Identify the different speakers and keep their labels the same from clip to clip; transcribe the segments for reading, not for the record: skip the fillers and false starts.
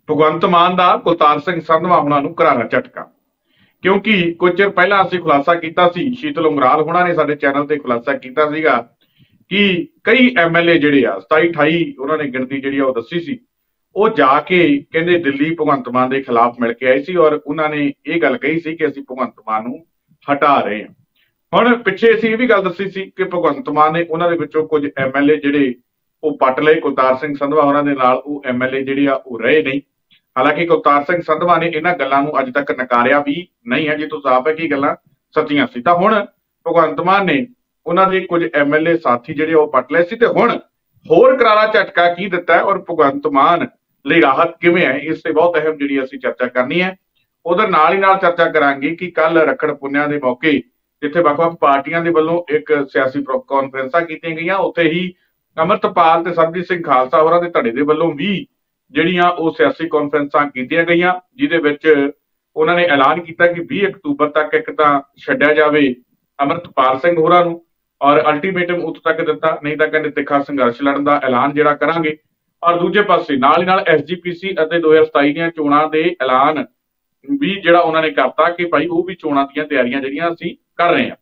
Speaker 1: ਭਗਵੰਤ ਮਾਨ ਦਾ ਕੁਲਤਾਰ ਸਿੰਘ ਸੰਧਵਾ ਹੋਣਾ ਨੂੰ ਕਰਾਰਾ ਝਟਕਾ। ਕਿਉਂਕਿ ਕੁਝ ਚਿਰ ਪਹਿਲਾਂ ਅਸੀਂ ਖੁਲਾਸਾ ਕੀਤਾ ਸੀ, ਸ਼ੀਤਲ ਉਂਗਰਾਲ ਹੋਣਾ ਨੇ ਸਾਡੇ ਚੈਨਲ ਤੇ ਖੁਲਾਸਾ ਕੀਤਾ ਸੀਗਾ ਕਿ ਕਈ ਐਮਐਲਏ ਜਿਹੜੇ ਆ 27-28 ਉਹਨਾਂ ਨੇ ਗਿਣਤੀ ਜਿਹੜੀ ਆ ਉਹ ਦੱਸੀ ਸੀ, ਉਹ ਜਾ ਕੇ ਕਹਿੰਦੇ ਦਿੱਲੀ ਭਗਵੰਤ ਮਾਨ ਦੇ ਖਿਲਾਫ ਮਿਲ ਕੇ ਆਏ ਸੀ ਔਰ ਉਹਨਾਂ ਨੇ ਇਹ ਗੱਲ ਕਹੀ ਸੀ ਕਿ ਅਸੀਂ ਭਗਵੰਤ ਮਾਨ ਨੂੰ ਹਟਾ ਰਹੇ ਹਾਂ। ਹੁਣ ਪਿੱਛੇ ਅਸੀਂ ਇਹ ਵੀ ਗੱਲ ਦੱਸੀ ਸੀ ਕਿ ਭਗਵੰਤ ਮਾਨ ਨੇ ਉਹਨਾਂ ਦੇ ਵਿੱਚੋਂ ਕੁਝ ਐਮਐਲਏ ਜਿਹੜੇ ਉਹ ਪੱਟ ਲਏ, ਕੁਲਤਾਰ ਸਿੰਘ ਸੰਧਵਾ ਹੋਰਾਂ ਦੇ ਨਾਲ ਉਹ ਐਮਐਲਏ ਜਿਹੜੇ ਆ ਉਹ ਰਹੇ ਨਹੀਂ। ਹਾਲਾਂਕਿ ਕੁਲਤਾਰ ਸਿੰਘ ਸੰਧਵਾ ਨੇ ਇਹਨਾਂ ਗੱਲਾਂ ਨੂੰ ਅੱਜ ਤੱਕ ਨਕਾਰਿਆ ਵੀ ਨਹੀਂ ਹੈ, ਜੇ ਤੋਂ ਸਾਫ਼ ਹੈ ਕਿ ਗੱਲਾਂ ਸੱਚੀਆਂ ਸੀ। ਤਾਂ ਹੁਣ ਭਗਵੰਤ ਮਾਨ ਨੇ ਉਹਨਾਂ ਦੇ ਕੁਝ ਐਮਐਲਏ ਸਾਥੀ ਜਿਹੜੇ ਉਹ ਪੱਟ ਲਏ ਸੀ ਤੇ ਹੁਣ ਹੋਰ ਕਰਾਰਾ ਝਟਕਾ ਕੀ ਦਿੱਤਾ ਹੈ ਔਰ ਭਗਵੰਤ ਮਾਨ ਲਈ ਰਾਹਤ ਕਿਵੇਂ ਹੈ, ਇਸ ਤੇ ਬਹੁਤ ਅਹਿਮ ਜਿਹੜੀ ਅਸੀਂ ਚਰਚਾ ਕਰਨੀ ਹੈ। ਉਧਰ ਨਾਲ ਹੀ ਨਾਲ ਚਰਚਾ ਕਰਾਂਗੇ ਕਿ ਕੱਲ ਰੱਖੜ ਪੁੰਨਿਆ ਦੇ ਮੌਕੇ ਜਿੱਥੇ ਵੱਖ-ਵੱਖ ਪਾਰਟੀਆਂ ਦੇ ਵੱਲੋਂ ਇੱਕ ਸਿਆਸੀ ਕਾਨਫਰੰਸਾਂ ਕੀਤੀਆਂ ਗਈਆਂ, ਉੱਥੇ ਹੀ ਅੰਮ੍ਰਿਤਪਾਲ ਤੇ ਸਰਬਜੀਤ ਸਿੰਘ ਖਾਲਸਾ ਹੋਰਾਂ ਦੇ ਧੜੇ ਦੇ ਵੱਲੋਂ ਵੀ ਜਿਹੜੀਆਂ ਉਹ ਸਿਆਸੀ ਕਾਨਫਰੰਸਾਂ ਕੀਤੀਆਂ ਗਈਆਂ, ਜਿਹਦੇ ਵਿੱਚ ਉਹਨਾਂ ਨੇ ਐਲਾਨ ਕੀਤਾ ਕਿ 20 ਅਕਤੂਬਰ ਤੱਕ ਇੱਕ ਤਾਂ ਛੱਡਿਆ ਜਾਵੇ ਅੰਮ੍ਰਿਤਪਾਲ ਸਿੰਘ ਹੋਰਾਂ ਨੂੰ ਔਰ ਅਲਟੀਮੇਟਮ ਉੱਥੋਂ ਤੱਕ ਦਿੱਤਾ, ਨਹੀਂ ਤਾਂ ਕਹਿੰਦੇ ਤਿੱਖਾ ਸੰਘਰਸ਼ ਲੜਨ ਦਾ ਐਲਾਨ ਜਿਹੜਾ ਕਰਾਂਗੇ। ਔਰ ਦੂਜੇ ਪਾਸੇ ਨਾਲ ਹੀ ਨਾਲ ਐਸਜੀਪੀਸੀ ਅਤੇ 2027 ਦੀਆਂ ਚੋਣਾਂ ਦੇ ਐਲਾਨ ਵੀ ਜਿਹੜਾ ਉਹਨਾਂ ਨੇ ਕਰਤਾ ਕਿ ਭਾਈ ਉਹ ਵੀ ਚੋਣਾਂ ਦੀਆਂ ਤਿਆਰੀਆਂ ਜਿਹੜੀਆਂ ਅਸੀਂ ਕਰ ਰਹੇ ਹਾਂ।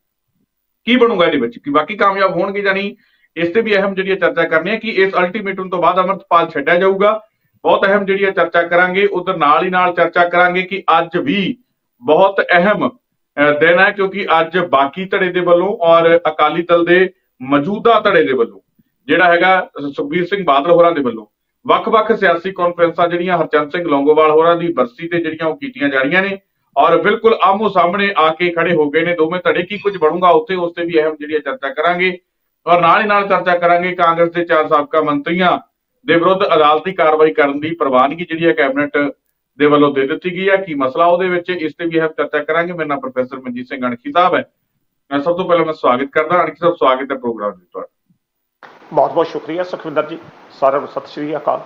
Speaker 1: ਕੀ ਬਣੂਗਾ ਇਹਦੇ ਵਿੱਚ, ਕਿ ਬਾਕੀ ਕਾਮਯਾਬ ਹੋਣਗੇ ਜਾਂ ਨਹੀਂ, ਇਸ ਤੇ ਵੀ ਅਹਿਮ ਜਿਹੜੀ ਚਰਚਾ ਕਰਨੀ ਹੈ ਕਿ ਇਸ ਅਲਟੀਮੇਟਮ ਤੋਂ ਬਾਅਦ ਅੰਮ੍ਰਿਤਪਾਲ ਛੱਡਿਆ ਜਾਊਗਾ, ਬਹੁਤ ਅਹਿਮ ਜਿਹੜੀ ਚਰਚਾ ਕਰਾਂਗੇ। ਉਧਰ ਨਾਲ ਹੀ ਨਾਲ ਚਰਚਾ ਕਰਾਂਗੇ ਕਿ ਅੱਜ ਵੀ ਬਹੁਤ ਅਹਿਮ ਦਿਨ ਹੈ, ਕਿਉਂਕਿ ਅੱਜ ਬਾਕੀ ਧੜੇ ਦੇ ਵੱਲੋਂ ਔਰ ਅਕਾਲੀ ਦਲ ਦੇ ਮੌਜੂਦਾ ਧੜੇ ਦੇ ਵੱਲੋਂ ਜਿਹੜਾ ਹੈਗਾ ਸੁਖਬੀਰ ਸਿੰਘ ਬਾਦਲ ਹੋਰਾਂ ਦੇ ਵੱਲੋਂ ਵੱਖ-ਵੱਖ ਸਿਆਸੀ ਕਾਨਫਰੰਸਾਂ ਜਿਹੜੀਆਂ ਹਰਚੰਦ ਸਿੰਘ ਲੌਂਗੋਵਾਲ ਹੋਰਾਂ ਦੀ ਬਰਸੀ ਤੇ ਜਿਹੜੀਆਂ ਉਹ ਕੀਤੀਆਂ ਜਾ ਰਹੀਆਂ ਨੇ ਔਰ ਬਿਲਕੁਲ ਆਮੋ ਸਾਹਮਣੇ ਆ ਕੇ ਖੜੇ ਹੋ ਗਏ ਨੇ ਦੋਵੇਂ ਧੜੇ। ਕੀ ਕੁਝ ਬਣੂਗਾ ਉੱਥੇ, ਉਸ ਤੇ ਵੀ ਅਹਿਮ ਜਿਹੜੀ ਚਰਚਾ ਕਰਾਂਗੇ। ਔਰ ਨਾਲ ਹੀ ਨਾਲ ਚਰਚਾ ਕਰਾਂਗੇ ਕਾਂਗਰਸ ਦੇ 4 ਸਾਬਕਾ ਮੰਤਰੀਆਂ ਦੇ ਵਿਰੁੱਧ ਅਦਾਲਤੀ ਕਾਰਵਾਈ ਕਰਨ ਦੀ ਪ੍ਰਵਾਨਗੀ ਜਿਹੜੀ ਹੈ ਕੈਬਨਿਟ ਦੇ ਵੱਲੋਂ ਦੇ ਦਿੱਤੀ ਗਈ ਹੈ, ਕੀ ਮਸਲਾ ਉਹਦੇ ਵਿੱਚ, ਇਸ ਤੇ ਵੀ ਅਹਿਮ ਚਰਚਾ ਕਰਾਂਗੇ। ਮੇਰਾ ਨਾਮ ਪ੍ਰੋਫੈਸਰ ਮਨਜੀਤ ਸਿੰਘ ਅਣਖੀ ਸਾਹਿਬ ਹੈ। ਮੈਂ ਸਭ ਤੋਂ ਪਹਿਲਾਂ ਮੈਂ ਸਵਾਗਤ ਕਰਦਾ ਅਣਖੀ ਸਾਹਿਬ, ਸਵਾਗਤ ਹੈ ਪ੍ਰੋਗਰਾਮ ਵਿੱਚ ਤੁਹਾਡਾ।
Speaker 2: ਬਹੁਤ ਬਹੁਤ ਸ਼ੁਕਰੀਆ ਸੁਖਵਿੰਦਰ ਜੀ, ਸਾਰਿਆਂ ਨੂੰ ਸਤਿ ਸ਼੍ਰੀ ਅਕਾਲ।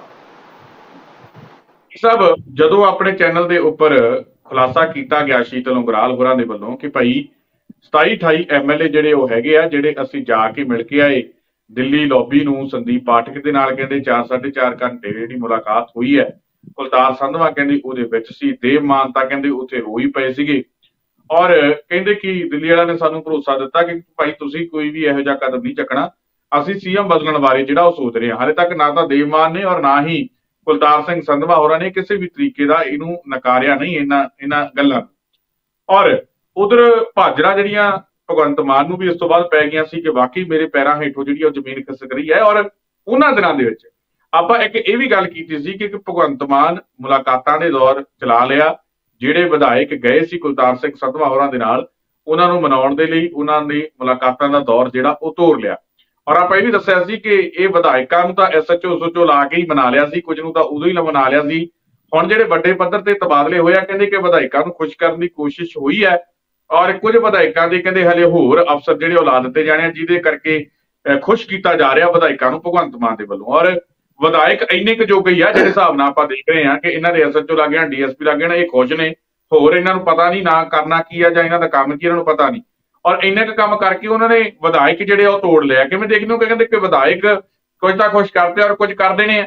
Speaker 1: ਸਾਹਿਬ, ਜਦੋਂ ਆਪਣੇ ਚੈਨਲ ਦੇ ਉੱਪਰ ਖੁਲਾਸਾ ਕੀਤਾ ਗਿਆ ਸ਼ੀਤਲ ਉਂਗਰਾਲ ਹੋਰਾਂ ਦੇ ਵੱਲੋਂ ਕਿ ਭਾਈ 27-28 ਐਮਐਲਏ ਜਿਹੜੇ ਉਹ ਹੈਗੇ ਆ ਜਿਹੜੇ ਅਸੀਂ ਜਾ ਕੇ ਮਿਲ ਕੇ ਆਏ ਦਿੱਲੀ ਲੌਬੀ ਨੂੰ, ਸੰਦੀਪ ਪਾਠਕ ਦੇ ਨਾਲ ਕਹਿੰਦੇ 4-4.5 ਘੰਟੇ ਜਿਹੜੀ ਮੁਲਾਕਾਤ ਹੋਈ ਹੈ, ਕੁਲਤਾਰ ਸੰਧਵਾ ਕਹਿੰਦੇ ਉਹਦੇ ਵਿੱਚ ਸੀ, ਦੇਵ ਮਾਨ ਤਾਂ ਕਹਿੰਦੇ ਉੱਥੇ ਰੋਈ ਪਏ ਸੀਗੇ ਔਰ ਕਹਿੰਦੇ ਕਿ ਦਿੱਲੀ ਵਾਲਿਆਂ ਨੇ ਸਾਨੂੰ ਭਰੋਸਾ ਦਿੱਤਾ ਕਿ ਭਾਈ ਤੁਸੀਂ ਕੋਈ ਵੀ ਇਹੋ ਜਿਹਾ ਕਦਮ ਨਹੀਂ ਚੱਕਣਾ, ਅਸੀਂ ਸੀਐਮ ਬਦਲਣ ਬਾਰੇ ਜਿਹੜਾ ਉਹ ਸੋਚ ਰਹੇ ਹਾਂ। ਹਾਲੇ ਤੱਕ ਨਾ ਤਾਂ ਦੇਵ ਮਾਨ ਨੇ ਔਰ ਨਾ ਹੀ ਕੁਲਤਾਰ ਸਿੰਘ ਸੰਧਵਾ ਹੋਰਾਂ ਨੇ ਕਿਸੇ ਵੀ ਤਰੀਕੇ ਦਾ ਇਹਨੂੰ ਨਕਾਰਿਆ ਨਹੀਂ ਇਹਨਾਂ ਗੱਲਾਂ। ਔਰ ਉਧਰ ਭਾਜੜਾ ਜਿਹੜੀਆਂ ਭਗਵੰਤ ਮਾਨ ਨੂੰ ਵੀ ਇਸ ਤੋਂ ਬਾਅਦ ਪੈ ਗਈਆਂ ਸੀ ਕਿ ਵਾਕਈ ਮੇਰੇ ਪੈਰਾਂ ਹੇਠੋਂ ਜਿਹੜੀ ਉਹ ਜ਼ਮੀਨ ਖਿਸਕ ਰਹੀ ਹੈ। ਔਰ ਉਹਨਾਂ ਦਿਨਾਂ ਦੇ ਵਿੱਚ ਆਪਾਂ ਇੱਕ ਇਹ ਵੀ ਗੱਲ ਕੀਤੀ ਸੀ ਕਿ ਭਗਵੰਤ ਮਾਨ ਮੁਲਾਕਾਤਾਂ ਦੇ ਦੌਰ ਚਲਾ ਲਿਆ, ਜਿਹੜੇ ਵਿਧਾਇਕ ਗਏ ਸੀ ਕੁਲਤਾਰ ਸਿੰਘ ਸੰਧਵਾ ਹੋਰਾਂ ਦੇ ਨਾਲ ਉਹਨਾਂ ਨੂੰ ਮਨਾਉਣ ਦੇ ਲਈ ਉਹਨਾਂ ਦੀ ਮੁਲਾਕਾਤਾਂ ਦਾ ਦੌਰ ਜਿਹੜਾ ਉਹ ਤੋੜ ਲਿਆ। ਔਰ ਆਪਾਂ ਇਹ ਵੀ ਦੱਸਿਆ ਸੀ ਕਿ ਇਹ ਵਿਧਾਇਕਾਂ ਨੂੰ ਤਾਂ ਐਸਐਚਓ ਲਾ ਕੇ ਹੀ ਬਣਾ ਲਿਆ ਸੀ, ਕੁਝ ਨੂੰ ਤਾਂ ਉਦੋਂ ਹੀ ਬਣਾ ਲਿਆ ਸੀ। ਹੁਣ ਜਿਹੜੇ ਵੱਡੇ ਪੱਧਰ ਤੇ ਤਬਾਦਲੇ ਹੋਏ ਆ, ਕਹਿੰਦੇ ਕਿ ਵਿਧਾਇਕਾਂ ਨੂੰ ਖੁਸ਼ ਕਰਨ ਦੀ ਕੋਸ਼ਿਸ਼ ਹੋਈ ਹੈ ਔਰ ਕੁਝ ਵਿਧਾਇਕਾਂ ਦੇ ਕਹਿੰਦੇ ਹਲੇ ਹੋਰ ਅਫਸਰ ਜਿਹੜੇ ਉਹ ਲਾ ਦਿੱਤੇ ਜਾਣੇ ਆ, ਜਿਹਦੇ ਕਰਕੇ ਖੁਸ਼ ਕੀਤਾ ਜਾ ਰਿਹਾ ਵਿਧਾਇਕਾਂ ਨੂੰ ਭਗਵੰਤ ਮਾਨ ਦੇ ਵੱਲੋਂ। ਔਰ ਵਿਧਾਇਕ ਇੰਨੇ ਕੁ ਜੋਗੇ ਹੀ ਆ ਜਿਹੜੇ ਹਿਸਾਬ ਨਾਲ ਆਪਾਂ ਦੇਖ ਰਹੇ ਹਾਂ ਕਿ ਇਹਨਾਂ ਦੇ ਐਸਐਚਓ ਲੱਗ ਜਾਣ, ਡੀਐਸਪੀ ਲੱਗ ਜਾਣ, ਇਹ ਖੁਸ਼ ਨੇ, ਹੋਰ ਇਹਨਾਂ ਨੂੰ ਪਤਾ ਨਹੀਂ ਨਾ ਕਰਨਾ ਕੀ ਆ ਜਾਂ ਇਹਨਾਂ ਦਾ ਕੰਮ ਕੀ ਇਹਨਾਂ ਨੂੰ ਪਤਾ ਨਹੀਂ। ਔਰ ਇੰਨੇ ਕੁ ਕੰਮ ਕਰਕੇ ਉਹਨਾਂ ਨੇ ਵਿਧਾਇਕ ਜਿਹੜੇ ਉਹ ਤੋੜ ਲਿਆ। ਕਿਵੇਂ ਦੇਖਦੇ ਹੋ ਕਿ ਕਹਿੰਦੇ ਕਿ ਵਿਧਾਇਕ ਕੁਝ ਤਾਂ ਖੁਸ਼ ਕਰਦੇ ਔਰ ਕੁਝ ਕਰ ਦੇਣੇ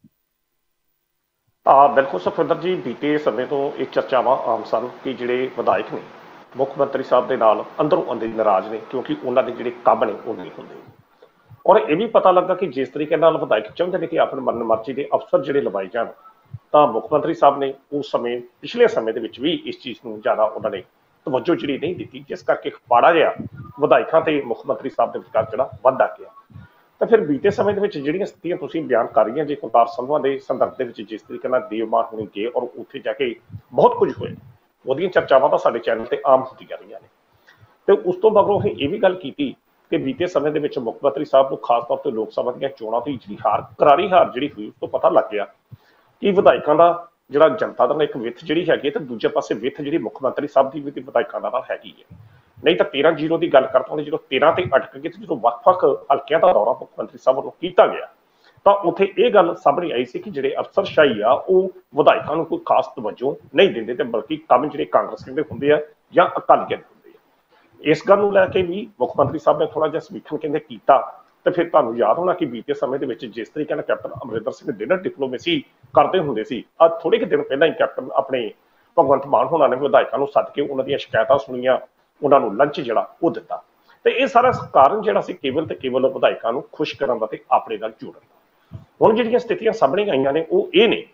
Speaker 1: ਆ।
Speaker 2: ਬਿਲਕੁਲ ਸੁਖਵਿੰਦਰ ਜੀ, ਬੀਤੇ ਸਮੇਂ ਤੋਂ ਇਹ ਚਰਚਾਵਾਂ ਆਮ ਸਨ ਕਿ ਜਿਹੜੇ ਵਿਧਾਇਕ ਨੇ ਮੁੱਖ ਮੰਤਰੀ ਸਾਹਿਬ ਦੇ ਨਾਲ ਅੰਦਰੋਂ ਅੰਦਰ ਨਾਰਾਜ਼ ਨੇ ਕਿਉਂਕਿ ਉਹਨਾਂ ਦੇ ਜਿਹੜੇ ਕੰਮ ਨੇ ਉਹ ਨਹੀਂ ਹੁੰਦੇ। ਔਰ ਇਹ ਵੀ ਪਤਾ ਲੱਗਾ ਕਿ ਜਿਸ ਤਰੀਕੇ ਨਾਲ ਵਿਧਾਇਕ ਚਾਹੁੰਦੇ ਨੇ ਕਿ ਆਪਣੇ ਮਨਮਰਜ਼ੀ ਦੇ ਅਫਸਰ ਜਿਹੜੇ ਲਵਾਏ ਜਾਣ, ਤਾਂ ਮੁੱਖ ਮੰਤਰੀ ਸਾਹਿਬ ਨੇ ਉਸ ਸਮੇਂ ਪਿਛਲੇ ਸਮੇਂ ਦੇ ਵਿੱਚ ਵੀ ਇਸ ਚੀਜ਼ ਨੂੰ ਜ਼ਿਆਦਾ ਉਹਨਾਂ ਨੇ ਤਵੱਜੋ ਜਿਹੜੀ ਨਹੀਂ ਦਿੱਤੀ, ਜਿਸ ਕਰਕੇ ਪਾੜਾ ਜਿਹਾ ਵਿਧਾਇਕਾਂ ਤੇ ਮੁੱਖ ਮੰਤਰੀ ਸਾਹਿਬ ਦੇ ਵਿਚਕਾਰ ਜਿਹੜਾ ਵੱਧਦਾ ਗਿਆ। ਤਾਂ ਫਿਰ ਬੀਤੇ ਸਮੇਂ ਦੇ ਵਿੱਚ ਜਿਹੜੀਆਂ ਸਥਿਤੀਆਂ ਤੁਸੀਂ ਬਿਆਨ ਕਰ ਰਹੀਆਂ ਜੇ ਕੁਲਤਾਰ ਸੰਧਵਾ ਦੇ ਸੰਦਰਭ ਦੇ ਵਿੱਚ, ਜਿਸ ਤਰੀਕੇ ਨਾਲ ਦੇਵ ਮਾਨ ਹੋਣੀ ਗਏ ਔਰ ਉੱਥੇ ਜਾ ਕੇ ਬਹੁਤ ਕੁਝ ਹੋਇਆ, ਉਹਦੀਆਂ ਚਰਚਾਵਾਂ ਤਾਂ ਸਾਡੇ ਚੈਨਲ ਤੇ ਆਮ ਹੁੰਦੀਆਂ ਰਹੀਆਂ ਨੇ। ਤੇ ਉਸ ਤੋਂ ਮਗਰੋਂ ਅਸੀਂ ਇਹ ਵੀ ਗੱਲ ਕੀਤੀ ਕਿ ਬੀਤੇ ਸਮੇਂ ਦੇ ਵਿੱਚ ਮੁੱਖ ਮੰਤਰੀ ਸਾਹਿਬ ਨੂੰ ਖਾਸ ਤੌਰ ਤੇ ਲੋਕ ਸਭਾ ਦੀਆਂ ਚੋਣਾਂ ਦੀ ਜਿਹੜੀ ਕਰਾਰੀ ਹਾਰ ਜਿਹੜੀ ਹੋਈ, ਉਸ ਤੋਂ ਪਤਾ ਲੱਗ ਗਿਆ ਕਿ ਵਿਧਾਇਕਾਂ ਦਾ ਜਿਹੜਾ ਜਨਤਾ ਦਾ ਇੱਕ ਵਿੱਥ ਜਿਹੜੀ ਹੈਗੀ ਤੇ ਦੂਜੇ ਪਾਸੇ ਵਿੱਥ ਜਿਹੜੀ ਮੁੱਖ ਮੰਤਰੀ ਸਾਹਿਬ ਦੀ ਵੀ ਵਿਧਾਇਕਾਂ ਦਾ ਹੈਗੀ ਹੈ। ਨਹੀਂ ਤਾਂ 13-0 ਦੀ ਗੱਲ ਕਰਦਾ ਹਾਂ, ਜਦੋਂ 13 ਤੇ ਅਟਕ ਗਏ ਤੇ ਜਦੋਂ ਵੱਖ-ਵੱਖ ਹਲਕਿਆਂ ਦਾ ਦੌਰਾ ਮੁੱਖ ਮੰਤਰੀ ਸਾਹਿਬ ਵੱਲੋਂ ਕੀਤਾ ਗਿਆ ਤਾਂ ਉੱਥੇ ਇਹ ਗੱਲ ਸਾਹਮਣੇ ਆਈ ਸੀ ਕਿ ਜਿਹੜੇ ਅਫਸਰਸ਼ਾਹੀ ਆ ਉਹ ਵਿਧਾਇਕਾਂ ਨੂੰ ਕੋਈ ਖਾਸ ਤਵੱਜੋ ਨਹੀਂ ਦਿੰਦੇ ਤੇ ਬਲਕਿ ਕੰਮ ਜਿਹੜੇ ਕਾਂਗਰਸੀਆਂ ਦੇ ਹੁੰਦੇ ਆ ਜਾਂ ਅਕਾਲੀਆਂ ਦੇ ਹੁੰਦੇ ਆ। ਇਸ ਗੱਲ ਨੂੰ ਲੈ ਕੇ ਵੀ ਮੁੱਖ ਮੰਤਰੀ ਸਾਹਿਬ ਨੇ ਥੋੜਾ ਜਿਹਾ ਸਮੀਖਣ ਕਹਿੰਦੇ ਕੀਤਾ ਤੇ ਫਿਰ ਤੁਹਾਨੂੰ ਯਾਦ ਹੋਣਾ ਕਿ ਬੀਤੇ ਸਮੇਂ ਦੇ ਵਿੱਚ ਜਿਸ ਤਰੀਕੇ ਨਾਲ captain Amarinder Singh dinner diplomacy ਕਰਦੇ ਹੁੰਦੇ ਸੀ, ਅੱਜ ਥੋੜੇ ਕੁ ਦਿਨ ਪਹਿਲਾਂ ਹੀ ਕੈਪਟਨ ਆਪਣੇ ਭਗਵੰਤ ਮਾਨ ਹੋਣਾ ਨੇ ਵਿਧਾਇਕਾਂ ਨੂੰ ਸੱਦ ਕੇ ਉਹਨਾਂ ਦੀਆਂ ਸ਼ਿਕਾਇਤਾਂ ਸੁਣੀਆਂ, ਉਹਨਾਂ ਨੂੰ ਲੰਚ ਜਿਹੜਾ ਉਹ ਦਿੱਤਾ। ਤੇ ਇਹ ਸਾਰਾ ਕਾਰਨ ਜਿਹੜਾ ਸੀ ਕੇਵਲ ਤੇ ਕੇਵਲ ਵਿਧਾਇਕਾਂ ਨੂੰ ਖੁਸ਼ ਕਰਨ ਦਾ ਤੇ ਆਪਣੇ ਨਾਲ ਜੋੜਨ ਦਾ। ਹੁਣ ਜਿਹੜੀਆਂ ਸਥਿਤੀਆਂ ਸਾਹਮਣੇ ਆਈਆਂ ਨੇ ਉਹ ਇਹ ਨੇ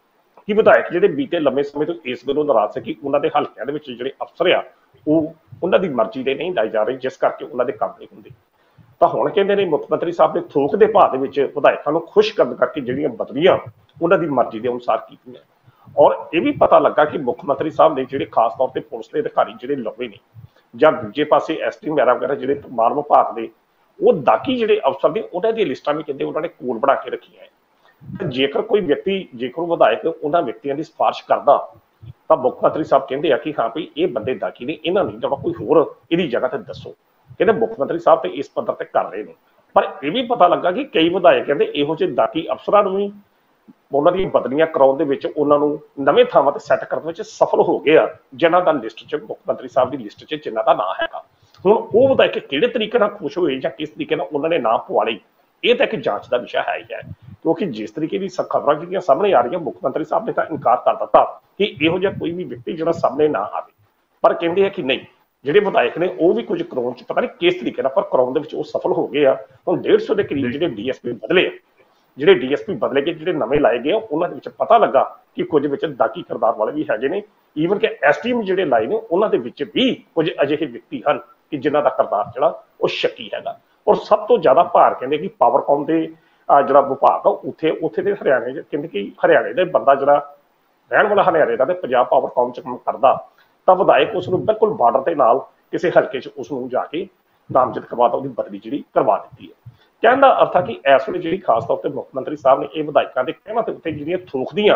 Speaker 2: ਕਿ ਵਿਧਾਇਕ ਜਿਹੜੇ ਬੀਤੇ ਲੰਮੇ ਸਮੇਂ ਤੋਂ ਇਸ ਗੱਲੋਂ ਨਾਰਾਜ਼ ਸੀ ਕਿ ਉਹਨਾਂ ਦੇ ਹਲਕਿਆਂ ਦੇ ਵਿੱਚ ਜਿਹੜੇ ਅਫਸਰ ਆ ਉਹ ਉਹਨਾਂ ਦੀ ਮਰਜ਼ੀ ਦੇ ਨਹੀਂ ਲਾਏ ਜਾ ਰਹੇ, ਜਿਸ ਕਰਕੇ ਉਹਨਾਂ ਦੇ ਕੰਮ ਨਹੀਂ ਹੁੰਦੇ। ਤਾਂ ਹੁਣ ਕਹਿੰਦੇ ਨੇ ਮੁੱਖ ਮੰਤਰੀ ਸਾਹਿਬ ਨੇ ਥੋਕ ਦੇ ਭਾਅ ਦੇ ਵਿੱਚ ਵਿਧਾਇਕਾਂ ਨੂੰ ਖੁਸ਼ ਕਰਨ ਕਰਕੇ ਜਿਹੜੀਆਂ ਬਦਲੀਆਂ ਉਹਨਾਂ ਦੀ ਮਰਜ਼ੀ ਦੇ ਅਨੁਸਾਰ ਕੀਤੀਆਂ। ਔਰ ਇਹ ਵੀ ਪਤਾ ਲੱਗਾ ਕਿ ਮੁੱਖ ਮੰਤਰੀ ਸਾਹਿਬ ਨੇ ਜਿਹੜੇ ਖਾਸ ਤੌਰ ਤੇ ਪੁਲਿਸ ਦੇ ਅਧਿਕਾਰੀ ਜਿਹੜੇ ਲੱਭੇ ਨੇ, ਜਾਂ ਦੂਜੇ ਪਾਸੇ ਐਸਟੀ ਵਗੈਰਾ ਜਿਹੜੇ ਮਾਲ ਵਿਭਾਗ ਦੇ ਉਹ ਦਾਗੀ ਜਿਹੜੇ ਅਫਸਰ ਨੇ, ਉਹਨਾਂ ਦੀਆਂ ਲਿਸਟਾਂ ਵੀ ਕਹਿੰਦੇ ਉਹਨਾਂ ਨੇ ਕੋਲ ਬਣਾ ਕੇ ਰੱਖੀਆਂ ਹੈ। ਜੇਕਰ ਕੋਈ ਵਿਅਕਤੀ, ਜੇਕਰ ਵਿਧਾਇਕ ਉਹਨਾਂ ਵਿਅਕਤੀਆਂ ਦੀ ਸਿਫਾਰਿਸ਼ ਕਰਦਾ ਤਾਂ ਮੁੱਖ ਮੰਤਰੀ ਸਾਹਿਬ ਕਹਿੰਦੇ ਆ ਕਿ ਹਾਂ ਵੀ ਇਹ ਬੰਦੇ ਦਾਗੀ ਨੇ, ਇਹਨਾਂ ਨਹੀਂ ਜਿਹੜਾ ਕੋਈ ਹੋਰ ਇਹਦੀ ਜਗ੍ਹਾ ਤੇ ਦੱਸੋ। ਕਹਿੰਦੇ ਮੁੱਖ ਮੰਤਰੀ ਸਾਹਿਬ ਤੇ ਇਸ ਪੱਧਰ ਤੇ ਕਰ ਰਹੇ ਨੇ। ਪਰ ਇਹ ਵੀ ਪਤਾ ਲੱਗਾ ਕਿ ਕਈ ਵਿਧਾਇਕ ਕਹਿੰਦੇ ਇਹੋ ਜਿਹੇ ਦਾਗੀ ਅਫਸਰਾਂ ਨੂੰ ਵੀ ਉਹਨਾਂ ਦੀਆਂ ਬਦਲੀਆਂ ਕਰਾਉਣ ਦੇ ਵਿੱਚ, ਉਹਨਾਂ ਨੂੰ ਨਵੇਂ ਥਾਵਾਂ ਤੇ ਸੈੱਟ ਕਰਨ ਵਿੱਚ ਸਫਲ ਹੋ ਗਏ ਆ, ਜਿਨ੍ਹਾਂ ਦਾ ਲਿਸਟ 'ਚ ਮੁੱਖ ਮੰਤਰੀ ਸਾਹਿਬ ਦੀ ਲਿਸਟ 'ਚ ਜਿਨ੍ਹਾਂ ਦਾ ਨਾਂ ਹੈਗਾ। ਹੁਣ ਉਹ ਵਿਧਾਇਕ ਕਿਹੜੇ ਤਰੀਕੇ ਨਾਲ ਖੁਸ਼ ਹੋਏ ਜਾਂ ਕਿਸ ਤਰੀਕੇ ਨਾਲ ਉਹਨਾਂ ਨੇ ਨਾਂ ਪਵਾ ਲਈ, ਇਹ ਤਾਂ ਇੱਕ ਜਾਂਚ ਦਾ ਵਿਸ਼ਾ ਹੈ ਹੀ ਹੈ। ਕਿਉਂਕਿ ਜਿਸ ਤਰੀਕੇ ਦੀ ਖਬਰਾਂ ਜਿਹੜੀਆਂ ਸਾਹਮਣੇ ਆ ਰਹੀਆਂ, ਮੁੱਖ ਮੰਤਰੀ ਸਾਹਿਬ ਨੇ ਤਾਂ ਇਨਕਾਰ ਕਰ ਦਿੱਤਾ ਕਿ ਇਹੋ ਜਿਹਾ ਕੋਈ ਵੀ ਵਿਅਕਤੀ ਜਿਹੜਾ ਸਾਹਮਣੇ ਨਾ ਆਵੇ। ਪਰ ਕਹਿੰਦੇ ਆ ਕਿ ਨਹੀਂ, ਜਿਹੜੇ ਵਿਧਾਇਕ ਨੇ ਉਹ ਵੀ ਕੁਝ ਕਰਾਉਣ 'ਚ ਪਤਾ ਨਹੀਂ ਕਿਸ ਤਰੀਕੇ ਨਾਲ, ਪਰ ਕਰਾਉਣ ਦੇ ਵਿੱਚ ਉਹ ਸਫਲ ਹੋ ਗਏ ਆ। ਹੁਣ 150 ਦੇ ਕਰੀਬ ਜਿਹੜੇ ਡੀਐਸਪੀ ਬਦਲੇ ਆ, ਜਿਹੜੇ ਡੀਐਸਪੀ ਬਦਲੇ ਗਏ, ਜਿਹੜੇ ਨਵੇਂ ਲਾਏ ਗਏ, ਉਹਨਾਂ ਦੇ ਵਿੱਚ ਪਤਾ ਲੱਗਾ ਕਿ ਕੁਝ ਵਿੱਚ ਦਾਗੀ ਕਿਰਦਾਰ ਵਾਲੇ ਵੀ ਹੈਗੇ ਨੇ। ਈਵਨ ਕਿ ਐਸਟੀਐਮ ਜਿਹੜੇ ਲਾਏ ਨੇ ਉਹਨਾਂ ਦੇ ਵਿੱਚ ਵੀ ਕੁਝ ਅਜਿਹੇ ਵਿਅਕਤੀ ਹਨ ਕਿ ਜਿਨ੍ਹਾਂ ਦਾ ਕਿਰਦਾਰ ਜਿਹੜਾ ਉਹ ਸ਼ੱਕੀ ਹੈਗਾ। ਔਰ ਸਭ ਤੋਂ ਜ਼ਿਆਦਾ ਭਾਰ ਕਹਿੰਦੇ ਕਿ ਪਾਵਰਕਾਮ ਦੇ ਜਿਹੜਾ ਵਿਭਾਗ ਆ ਉੱਥੇ ਦੇ ਹਰਿਆਣੇ ਕਹਿੰਦੇ ਕਿ ਹਰਿਆਣੇ ਦੇ ਬੰਦਾ ਜਿਹੜਾ ਰਹਿਣ ਵਾਲਾ ਹਰਿਆਣੇ ਦਾ ਤੇ ਪੰਜਾਬ ਪਾਵਰਕਾਮ 'ਚ ਕੰਮ ਕਰਦਾ, ਤਾਂ ਵਿਧਾਇਕ ਉਸ ਨੂੰ ਬਿਲਕੁਲ ਬਾਰਡਰ ਦੇ ਨਾਲ ਕਿਸੇ ਹਲਕੇ 'ਚ ਉਸ ਨੂੰ ਜਾ ਕੇ ਨਾਮਜ਼ਦ ਕਰਵਾਤਾ, ਉਹਦੀ ਬਦਲੀ ਜਿਹੜੀ ਕਰਵਾ ਦਿੱਤੀ ਹੈ। ਕਹਿਣ ਦਾ ਅਰਥ ਹੈ ਕਿ ਇਸ ਵੇਲੇ ਜਿਹੜੀ ਖਾਸ ਤੌਰ ਤੇ ਮੁੱਖ ਮੰਤਰੀ ਸਾਹਿਬ ਨੇ ਇਹ ਵਿਧਾਇਕਾਂ ਦੇ ਕਹਿਣਾ ਦੇ ਉੱਤੇ ਜਿਹੜੀਆਂ ਥੋਕ ਦੀਆਂ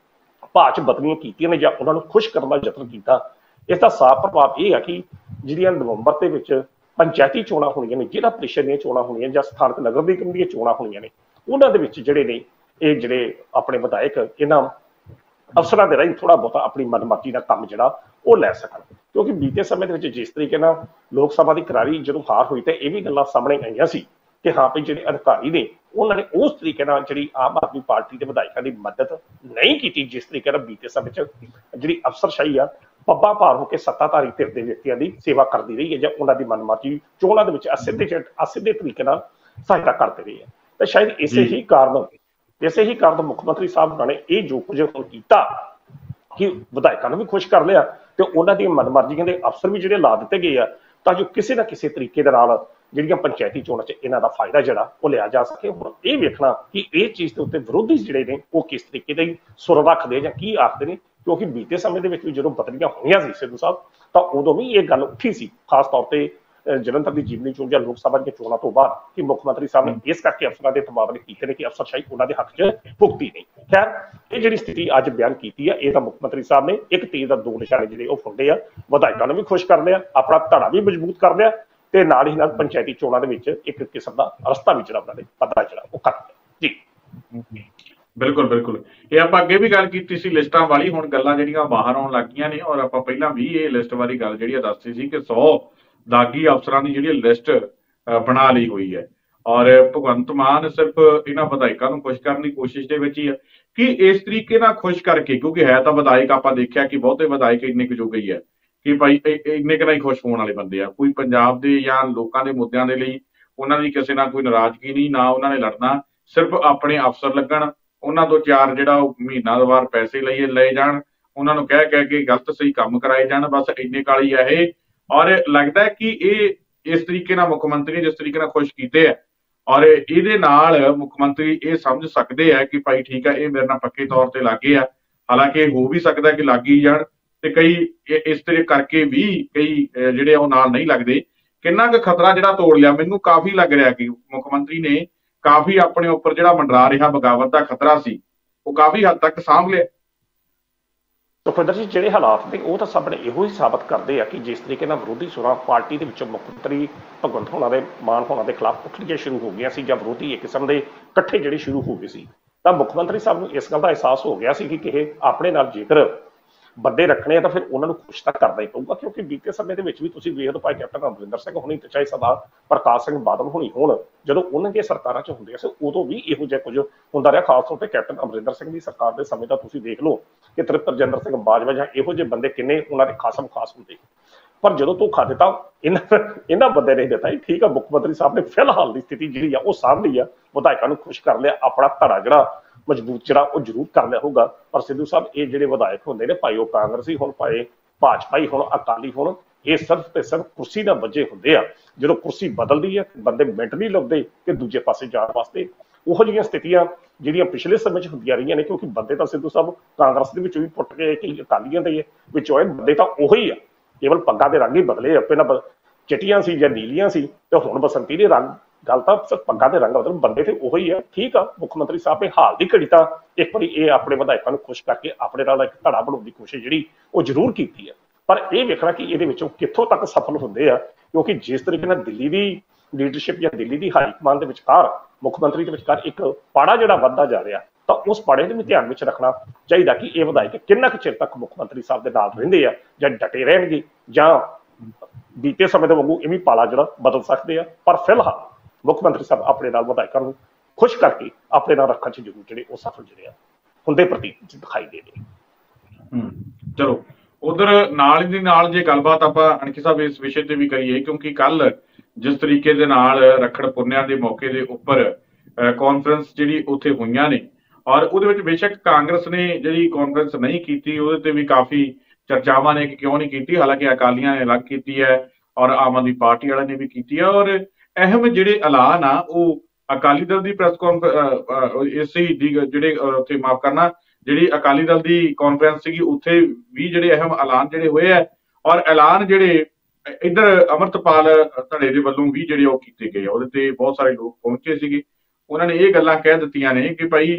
Speaker 2: ਭਾਅ 'ਚ ਬਦਲੀਆਂ ਕੀਤੀਆਂ ਨੇ ਜਾਂ ਉਹਨਾਂ ਨੂੰ ਖੁਸ਼ ਕਰਨ ਦਾ ਯਤਨ ਕੀਤਾ, ਇਸ ਦਾ ਸਾਫ਼ ਪ੍ਰਭਾਵ ਇਹ ਹੈ ਕਿ ਜਿਹੜੀਆਂ ਨਵੰਬਰ ਦੇ ਵਿੱਚ ਪੰਚਾਇਤੀ ਚੋਣਾਂ ਹੋਣੀਆਂ ਨੇ, ਜ਼ਿਲ੍ਹਾ ਪ੍ਰੀਸ਼ਦ ਦੀਆਂ ਚੋਣਾਂ ਹੋਣੀਆਂ ਜਾਂ ਸਥਾਨਕ ਨਗਰ ਨਿਗਮ ਦੀਆਂ ਚੋਣਾਂ ਹੋਣੀਆਂ ਨੇ, ਉਹਨਾਂ ਦੇ ਵਿੱਚ ਜਿਹੜੇ ਨੇ ਇਹ ਜਿਹੜੇ ਆਪਣੇ ਵਿਧਾਇਕ ਇਹਨਾਂ ਅਫਸਰਾਂ ਦੇ ਰਾਹੀਂ ਥੋੜਾ ਬਹੁਤਾ ਆਪਣੀ ਮਨਮਰਜ਼ੀ ਦਾ ਕੰਮ ਜਿਹੜਾ ਉਹ ਲੈ ਸਕਣ। ਕਿਉਂਕਿ ਬੀਤੇ ਸਮੇਂ ਦੇ ਵਿੱਚ ਜਿਸ ਤਰੀਕੇ ਨਾਲ ਲੋਕ ਸਭਾ ਦੀ ਕਰਾਰੀ ਜਦੋਂ ਹਾਰ ਹੋਈ ਤਾਂ ਇਹ ਵੀ ਗੱਲਾਂ ਸਾਹਮਣੇ ਆਈਆਂ ਸੀ ਕਿ ਹਾਂ ਵੀ ਜਿਹੜੇ ਅਧਿਕਾਰੀ ਨੇ ਉਹਨਾਂ ਨੇ ਉਸ ਤਰੀਕੇ ਨਾਲ ਜਿਹੜੀ ਆਮ ਆਦਮੀ ਪਾਰਟੀ ਦੇ ਵਿਧਾਇਕਾਂ ਦੀ ਮਦਦ ਨਹੀਂ ਕੀਤੀ, ਜਿਸ ਤਰੀਕੇ ਨਾਲ ਬੀਤੇ ਸਮੇਂ 'ਚ ਜਿਹੜੀ ਅਫਸਰਸ਼ਾਹੀ ਆ ਪੱਬਾਂ ਭਾਰ ਹੋ ਕੇ ਸੱਤਾਧਾਰੀ ਧਿਰ ਦੇ ਵਿਅਕਤੀਆਂ ਦੀ ਸੇਵਾ ਕਰਦੀ ਰਹੀ ਹੈ ਜਾਂ ਉਹਨਾਂ ਦੀ ਮਨਮਰਜ਼ੀ ਚੋਣਾਂ ਦੇ ਵਿੱਚ ਅਸਿੱਧੇ ਤਰੀਕੇ ਨਾਲ ਸਹਾਇਤਾ ਕਰਦੇ ਰਹੀ ਹੈ। ਤਾਂ ਸ਼ਾਇਦ ਇਸੇ ਹੀ ਕਾਰਨ ਮੁੱਖ ਮੰਤਰੀ ਸਾਹਿਬ ਨੇ ਇਹ ਜੋ ਕੁਝ ਹੁਣ ਕੀਤਾ ਕਿ ਵਿਧਾਇਕਾਂ ਨੂੰ ਵੀ ਖੁਸ਼ ਕਰ ਲਿਆ ਤੇ ਉਹਨਾਂ ਦੀਆਂ ਮਨਮਰਜ਼ੀਆਂ ਦੇ ਅਫਸਰ ਵੀ ਜਿਹੜੇ ਲਾ ਦਿੱਤੇ ਗਏ ਆ, ਤਾਂ ਜੋ ਕਿਸੇ ਨਾ ਕਿਸੇ ਤਰੀਕੇ ਦੇ ਨਾਲ ਜਿਹੜੀਆਂ ਪੰਚਾਇਤੀ ਚੋਣਾਂ 'ਚ ਇਹਨਾਂ ਦਾ ਫਾਇਦਾ ਜਿਹੜਾ ਉਹ ਲਿਆ ਜਾ ਸਕੇ। ਹੁਣ ਇਹ ਵੇਖਣਾ ਕਿ ਇਹ ਚੀਜ਼ ਦੇ ਉੱਤੇ ਵਿਰੋਧੀ ਜਿਹੜੇ ਨੇ ਉਹ ਕਿਸ ਤਰੀਕੇ ਦੇ ਸੁਰ ਰੱਖਦੇ ਜਾਂ ਕੀ ਆਖਦੇ ਨੇ, ਕਿਉਂਕਿ ਬੀਤੇ ਸਮੇਂ ਦੇ ਵਿੱਚ ਵੀ ਜਦੋਂ ਬਦਲੀਆਂ ਹੋਈਆਂ ਸੀ ਸਿੱਧੂ ਸਾਹਿਬ, ਤਾਂ ਉਦੋਂ ਵੀ ਇਹ ਗੱਲ ਉੱਠੀ ਸੀ, ਖਾਸ ਤੌਰ ਤੇ ਜਲੰਧਰ ਦੀ ਜਿਮਨੀ ਚੋਣ ਜਾਂ ਲੋਕ ਸਭਾ ਦੀਆਂ ਚੋਣਾਂ ਤੋਂ ਬਾਅਦ, ਕਿ ਮੁੱਖ ਮੰਤਰੀ ਸਾਹਿਬ ਨੇ ਇਸ ਕਰਕੇ ਅਫਸਰਾਂ ਦੇ ਤਬਾਦਲੇ ਕੀਤੇ ਨੇ ਕਿ ਅਫਸਰਸ਼ਾਹੀ ਉਹਨਾਂ ਦੇ ਹੱਕ 'ਚ ਭੁਗਤੀ ਨਹੀਂ। ਖੈਰ, ਇਹ ਜਿਹੜੀ ਸਥਿਤੀ ਅੱਜ ਬਿਆਨ ਕੀਤੀ ਹੈ, ਇਹ ਤਾਂ ਮੁੱਖ ਮੰਤਰੀ ਸਾਹਿਬ ਨੇ ਇੱਕ ਤੀਰ ਦਾ ਦੋ ਨਿਸ਼ਾਨੇ ਜਿਹੜੇ ਉਹ ਫੁੰਡੇ ਆ, ਵਿਧਾਇਕਾਂ ਨੂੰ ਵੀ ਖੁਸ਼ ਕਰ ਲਿਆ, ਆਪਣਾ ਧੜਾ ਵੀ ਮਜ਼ਬੂਤ ਕਰ ਲਿਆ ਤੇ ਨਾਲ ਹੀ ਨਾਲ ਪੰਚਾਇਤੀ ਚੋਣਾਂ ਦੇ ਵਿੱਚ ਇੱਕ ਕਿਸਮ ਦਾ ਰਸਤਾ ਵੀ ਜਿਹੜਾ ਉਹਨਾਂ ਨੇ ਪਤਾ ਜਿਹੜਾ ਉਹ ਕਰ ਲਿਆ। ਜੀ
Speaker 1: ਬਿਲਕੁਲ ਇਹ ਆਪਾਂ ਅੱਗੇ ਵੀ ਗੱਲ ਕੀਤੀ ਸੀ ਲਿਸਟਾਂ ਵਾਲੀ, ਹੁਣ ਗੱਲਾਂ ਜਿਹੜੀਆਂ ਬਾਹਰ ਆਉਣ ਲੱਗੀਆਂ ਨੇ। ਔਰ ਆਪਾਂ ਪਹਿਲਾਂ ਵੀ ਇਹ ਲਿਸਟ ਵਾਲੀ ਗੱਲ ਜਿਹੜੀ ਦੱਸੀ ਸੀ ਕਿ 100 ਦਾਗੀ ਅਫਸਰਾਂ ਦੀ ਜਿਹੜੀ ਲਿਸਟ ਬਣਾ ਲਈ ਹੋਈ ਹੈ। ਔਰ ਭਗਵੰਤ ਮਾਨ ਸਿਰਫ ਇਹਨਾਂ ਵਿਧਾਇਕਾਂ ਨੂੰ ਖੁਸ਼ ਕਰਨ ਦੀ ਕੋਸ਼ਿਸ਼ ਦੇ ਵਿੱਚ ਹੀ ਹੈ ਕਿ ਇਸ ਤਰੀਕੇ ਨਾਲ ਖੁਸ਼ ਕਰਕੇ, ਕਿਉਂਕਿ ਹੈ ਤਾਂ ਵਿਧਾਇਕ ਆਪਾਂ ਦੇਖਿਆ ਕਿ ਬਹੁਤੇ ਵਿਧਾਇਕ ਇੰਨੇ ਕੁ ਜੋਗੇ ਹੀ ਹੈ ਕਿ ਭਾਈ ਇੰਨੇ ਕੁ ਨਾਲ ਹੀ ਖੁਸ਼ ਹੋਣ ਵਾਲੇ ਬੰਦੇ ਆ। ਕੋਈ ਪੰਜਾਬ ਦੇ ਜਾਂ ਲੋਕਾਂ ਦੇ ਮੁੱਦਿਆਂ ਦੇ ਲਈ ਉਹਨਾਂ ਦੀ ਕਿਸੇ ਨਾਲ ਕੋਈ ਨਾਰਾਜ਼ਗੀ ਨਹੀਂ, ਨਾ ਉਹਨਾਂ ਨੇ ਲੜਨਾ, ਸਿਰਫ ਆਪਣੇ ਅਫਸਰ ਲੱਗਣ, ਉਹਨਾਂ ਤੋਂ ਚਾਰ ਜਿਹੜਾ ਉਹ ਮਹੀਨਾਵਾਰ ਪੈਸੇ ਲਏ ਜਾਣ, ਉਹਨਾਂ ਨੂੰ ਕਹਿ ਕੇ ਗਲਤ ਸਹੀ ਕੰਮ ਕਰਾਏ ਜਾਣ, ਬਸ ਇੰਨੇ ਕਾਲੀ ਆ ਇਹ। ਔਰ ਲੱਗਦਾ ਕਿ ਇਹ ਇਸ ਤਰੀਕੇ ਨਾਲ ਮੁੱਖ ਮੰਤਰੀ ਜਿਸ ਤਰੀਕੇ ਨਾਲ ਖੁਸ਼ ਕੀਤੇ ਆ, ਔਰ ਇਹਦੇ ਨਾਲ ਮੁੱਖ ਮੰਤਰੀ ਇਹ ਸਮਝ ਸਕਦੇ ਆ ਕਿ ਭਾਈ ਠੀਕ ਆ, ਇਹ ਮੇਰੇ ਨਾਲ ਪੱਕੇ ਤੌਰ ਤੇ ਲੱਗੇ ਆ। ਹਾਲਾਂਕਿ ਹੋ ਵੀ ਸਕਦਾ ਕਿ ਲੱਗ ਹੀ ਜਾਣ ਤੇ ਕਈ ਇਸ ਤਰ੍ਹਾਂ ਕਰਕੇ ਵੀ ਕਈ ਜਿਹੜੇ ਉਹ ਨਾਲ ਨਹੀਂ ਲੱਗਦੇ। ਕਿੰਨਾ ਕੁ ਖਤਰਾ ਜਿਹੜਾ ਤੋੜ ਲਿਆ, ਮੈਨੂੰ ਕਾਫੀ ਲੱਗ ਰਿਹਾ ਕਿ ਮੁੱਖ ਮੰਤਰੀ ਨੇ ਕਾਫੀ ਆਪਣੇ ਉੱਪਰ ਜਿਹੜਾ ਮੰਡਰਾ ਰਿਹਾ ਬਗਾਵਤ ਦਾ ਖਤਰਾ ਸੀ, ਉਹ ਕਾਫੀ ਹੱਦ ਤੱਕ ਸਾਂਭ ਲਿਆ।
Speaker 2: ਸੁਖਵਿੰਦਰ ਜੀ, ਜਿਹੜੇ ਹਾਲਾਤ ਨੇ ਉਹ ਤਾਂ ਸਭ ਨੇ ਇਹੋ ਹੀ ਸਾਬਤ ਕਰਦੇ ਆ ਕਿ ਜਿਸ ਤਰੀਕੇ ਨਾਲ ਵਿਰੋਧੀ ਸੁਰਾਂ ਪਾਰਟੀ ਦੇ ਵਿੱਚੋਂ ਮੁੱਖ ਮੰਤਰੀ ਭਗਵੰਤ ਮਾਨ ਹੋਣਾ ਦੇ ਖਿਲਾਫ ਉੱਠਣੀਆਂ ਸ਼ੁਰੂ ਹੋ ਗਈਆਂ ਸੀ ਜਾਂ ਵਿਰੋਧੀ ਇੱਕ ਕਿਸਮ ਦੇ ਇਕੱਠੇ ਜਿਹੜੇ ਸ਼ੁਰੂ ਹੋ ਗਏ ਸੀ, ਤਾਂ ਮੁੱਖ ਮੰਤਰੀ ਸਾਹਿਬ ਨੂੰ ਇਸ ਗੱਲ ਦਾ ਅਹਿਸਾਸ ਹੋ ਗਿਆ ਸੀ ਕਿ ਕਿਸੇ ਆਪਣੇ ਨਾਲ ਜੇਕਰ ਬੰਦੇ ਰੱਖਣੇ ਆ ਤਾਂ ਫਿਰ ਉਹਨਾਂ ਨੂੰ ਖੁਸ਼ ਤਾਂ ਕਰਨਾ ਹੀ ਪਊਗਾ, ਕਿਉਂਕਿ ਬੀਤੇ ਸਮੇਂ ਦੇ ਵਿੱਚ ਵੀ ਤੁਸੀਂ ਵੇਖ ਲਓ, ਭਾਈ ਕੈਪਟਨ ਅਮਰਿੰਦਰ ਸਿੰਘ ਹੋਣੀ ਤੇ ਚਾਹੇ ਸਰਦਾਰ ਪ੍ਰਕਾਸ਼ ਸਿੰਘ ਬਾਦਲ ਹੋਣੀ ਹੋਣ, ਜਦੋਂ ਉਹਨਾਂ ਦੀਆਂ ਸਰਕਾਰਾਂ 'ਚ ਹੁੰਦੀਆਂ ਸੀ ਉਦੋਂ ਵੀ ਇਹੋ ਜਿਹਾ ਕੁਝ ਹੁੰਦਾ ਰਿਹਾ। ਖਾਸ ਤੌਰ ਤੇ ਕੈਪਟਨ ਅਮਰਿੰਦਰ ਸਿੰਘ ਦੀ ਸਰਕਾਰ ਦੇ ਸਮੇਂ ਦਾ ਤੁਸੀਂ ਦੇਖ ਲਓ ਕਿ ਤ੍ਰਿਪਤ ਸਿੰਘ ਬਾਜਵਾ ਜਾਂ ਇਹੋ ਜਿਹੇ ਬੰਦੇ ਕਿੰਨੇ ਉਹਨਾਂ ਦੇ ਖਾਸਮ ਖਾਸ ਹੁੰਦੇ, ਪਰ ਜਦੋਂ ਧੋਖਾ ਦਿੱਤਾ ਇਹਨਾਂ ਬੰਦੇ ਨੇ ਦਿੱਤਾ। ਠੀਕ ਆ, ਮੁੱਖ ਮੰਤਰੀ ਸਾਹਿਬ ਨੇ ਫਿਲਹਾਲ ਦੀ ਸਥਿਤੀ ਜਿਹੜੀ ਆ ਉਹ ਸਾਂਭ ਲਈ ਆ, ਵਿਧਾਇਕਾਂ ਨੂੰ ਖੁਸ਼ ਕਰ ਲਿਆ, ਆਪਣਾ ਧੜਾ ਜਿਹੜਾ ਮਜ਼ਬੂਤ ਜਿਹੜਾ ਉਹ ਜ਼ਰੂਰ ਕਰ ਲਿਆ ਹੋਊਗਾ। ਪਰ ਸਿੱਧੂ ਸਾਹਿਬ ਇਹ ਜਿਹੜੇ ਵਿਧਾਇਕ ਹੁੰਦੇ ਨੇ, ਭਾਈ ਉਹ ਕਾਂਗਰਸੀ ਹੋਣ, ਭਾਵੇਂ ਭਾਜਪਾਈ ਹੋਣ, ਅਕਾਲੀ ਹੋਣ, ਇਹ ਸਿਰਫ ਤੇ ਸਿਰਫ ਕੁਰਸੀ ਦਾ ਵਜੇ ਹੁੰਦੇ ਆ। ਜਦੋਂ ਕੁਰਸੀ ਬਦਲਦੀ ਹੈ ਬੰਦੇ ਮਿੰਟ ਨਹੀਂ ਲੱਭਦੇ ਕਿ ਦੂਜੇ ਪਾਸੇ ਜਾਣ ਵਾਸਤੇ। ਉਹੋ ਜਿਹੀਆਂ ਸਥਿਤੀਆਂ ਜਿਹੜੀਆਂ ਪਿਛਲੇ ਸਮੇਂ 'ਚ ਹੁੰਦੀਆਂ ਰਹੀਆਂ ਨੇ, ਕਿਉਂਕਿ ਬੰਦੇ ਤਾਂ ਸਿੱਧੂ ਸਾਹਿਬ ਕਾਂਗਰਸ ਦੇ ਵਿੱਚੋਂ ਵੀ ਪੁੱਟ ਕੇ ਕਿ ਅਕਾਲੀਆਂ ਦੇ ਵਿੱਚੋਂ ਇਹ ਬੰਦੇ ਤਾਂ ਉਹੀ ਆ, ਕੇਵਲ ਪੱਗਾਂ ਦੇ ਰੰਗ ਹੀ ਬਦਲੇ ਆ। ਪਹਿਲਾਂ ਚਿੱਟੀਆਂ ਸੀ ਜਾਂ ਨੀਲੀਆਂ ਸੀ ਤੇ ਹੁਣ ਬਸੰਤੀ ਦੇ ਰੰਗ। ਗੱਲ ਤਾਂ ਸਿਰਫ ਪੱਗਾਂ ਦੇ ਰੰਗ ਬਦਲ, ਬੰਦੇ ਤੇ ਉਹੀ ਆ। ਠੀਕ ਆ, ਮੁੱਖ ਮੰਤਰੀ ਸਾਹਿਬ ਨੇ ਹਾਲ ਦੀ ਘੜੀ ਤਾਂ ਇੱਕ ਵਾਰੀ ਇਹ ਆਪਣੇ ਵਿਧਾਇਕਾਂ ਨੂੰ ਖੁਸ਼ ਕਰਕੇ ਆਪਣੇ ਨਾਲ ਇੱਕ ਧੜਾ ਬਣਾਉਣ ਦੀ ਕੋਸ਼ਿਸ਼ ਜਿਹੜੀ ਉਹ ਜ਼ਰੂਰ ਕੀਤੀ ਹੈ, ਪਰ ਇਹ ਵੇਖਣਾ ਕਿ ਇਹਦੇ ਵਿੱਚੋਂ ਕਿੱਥੋਂ ਤੱਕ ਸਫਲ ਹੁੰਦੇ ਆ। ਕਿਉਂਕਿ ਜਿਸ ਤਰੀਕੇ ਨਾਲ ਦਿੱਲੀ ਦੀ ਲੀਡਰਸ਼ਿਪ ਜਾਂ ਦਿੱਲੀ ਦੀ ਹਾਈ ਕਮਾਂਡ ਦੇ ਵਿਚਕਾਰ, ਮੁੱਖ ਮੰਤਰੀ ਦੇ ਵਿਚਕਾਰ ਇੱਕ ਪਾੜਾ ਜਿਹੜਾ ਵੱਧਦਾ ਜਾ ਰਿਹਾ, ਤਾਂ ਉਸ ਪਾੜੇ ਨੂੰ ਵੀ ਧਿਆਨ ਵਿੱਚ ਰੱਖਣਾ ਚਾਹੀਦਾ ਕਿ ਇਹ ਵਿਧਾਇਕ ਕਿੰਨਾ ਕੁ ਚਿਰ ਤੱਕ ਮੁੱਖ ਮੰਤਰੀ ਸਾਹਿਬ ਦੇ ਨਾਲ ਰਹਿੰਦੇ ਆ, ਜਾਂ ਡਟੇ ਰਹਿਣਗੇ, ਜਾਂ ਬੀਤੇ ਸਮੇਂ ਦੇ ਵਾਂਗੂ ਇਹ ਵੀ ਪਾਲਾ ਜਿਹੜਾ ਬਦਲ ਸਕਦੇ ਆ। ਪਰ ਫਿਲਹਾਲ ਮੁੱਖ ਮੰਤਰੀ ਸਾਹਿਬ ਆਪਣੇ ਨਾਲ ਵਿਧਾਇਕਾਂ ਨੂੰ ਖੁਸ਼ ਕਰਕੇ ਆਪਣੇ ਨਾਲ ਰੱਖਣ 'ਚ ਜ਼ਰੂਰ ਜਿਹੜੇ ਉਹ ਸਫਲ ਜਿਹੜੇ ਆ ਹੁੰਦੇ ਪ੍ਰਤੀਕ ਦਿਖਾਈ ਦੇ ਰਹੇ।
Speaker 1: ਚਲੋ ਉਧਰ ਨਾਲ ਦੀ ਨਾਲ ਜੇ ਗੱਲਬਾਤ ਆਪਾਂ ਅਣਖੀ ਸਾਹਿਬ ਇਸ ਵਿਸ਼ੇ ਤੇ ਵੀ ਕਰੀਏ, ਕਿਉਂਕਿ ਕੱਲ ਜਿਸ ਤਰੀਕੇ ਦੇ ਨਾਲ ਰੱਖੜ ਪੁੰਨਿਆਂ ਦੇ ਮੌਕੇ ਦੇ ਉੱਪਰ ਕਾਨਫਰੰਸ ਜਿਹੜੀ ਉੱਥੇ ਹੋਈਆਂ ਨੇ, ਔਰ ਉਹਦੇ ਵਿੱਚ ਬੇਸ਼ੱਕ ਕਾਂਗਰਸ ਨੇ ਜਿਹੜੀ ਕਾਨਫਰੰਸ ਨਹੀਂ ਕੀਤੀ, ਉਹਦੇ ਤੇ ਵੀ ਕਾਫੀ ਚਰਚਾਵਾਂ ਨੇ ਕਿ ਕਿਉਂ ਨਹੀਂ ਕੀਤੀ। ਹਾਲਾਂਕਿ ਅਕਾਲੀਆਂ ਨੇ ਅਲੱਗ ਕੀਤੀ ਹੈ ਔਰ ਆਮ ਆਦਮੀ ਪਾਰਟੀ ਵਾਲਿਆਂ ਨੇ ਵੀ ਕੀਤੀ ਹੈ, ਔਰ ਅਹਿਮ ਜਿਹੜੇ ਐਲਾਨ ਆ ਉਹ ਅਕਾਲੀ ਦਲ ਦੀ ਪ੍ਰੈਸ ਕਾਨਫਰੰਸ ਇਸੇ ਦੀ ਜਿਹੜੇ ਉੱਥੇ ਮਾਫ ਕਰਨਾ ਜਿਹੜੀ ਅਕਾਲੀ ਦਲ ਦੀ ਕਾਨਫਰੰਸ ਸੀਗੀ ਉੱਥੇ ਵੀ ਜਿਹੜੇ ਅਹਿਮ ਐਲਾਨ ਜਿਹੜੇ ਹੋਏ ਆ, ਔਰ ਐਲਾਨ ਜਿਹੜੇ ਇੱਧਰ ਅੰਮ੍ਰਿਤਪਾਲ ਧੜੇ ਦੇ ਵੱਲੋਂ ਵੀ ਜਿਹੜੇ ਉਹ ਕੀਤੇ ਗਏ, ਉਹਦੇ ਤੇ ਬਹੁਤ ਸਾਰੇ ਲੋਕ ਪਹੁੰਚੇ ਸੀਗੇ। ਉਹਨਾਂ ਨੇ ਇਹ ਗੱਲਾਂ ਕਹਿ ਦਿੱਤੀਆਂ ਨੇ ਕਿ ਭਾਈ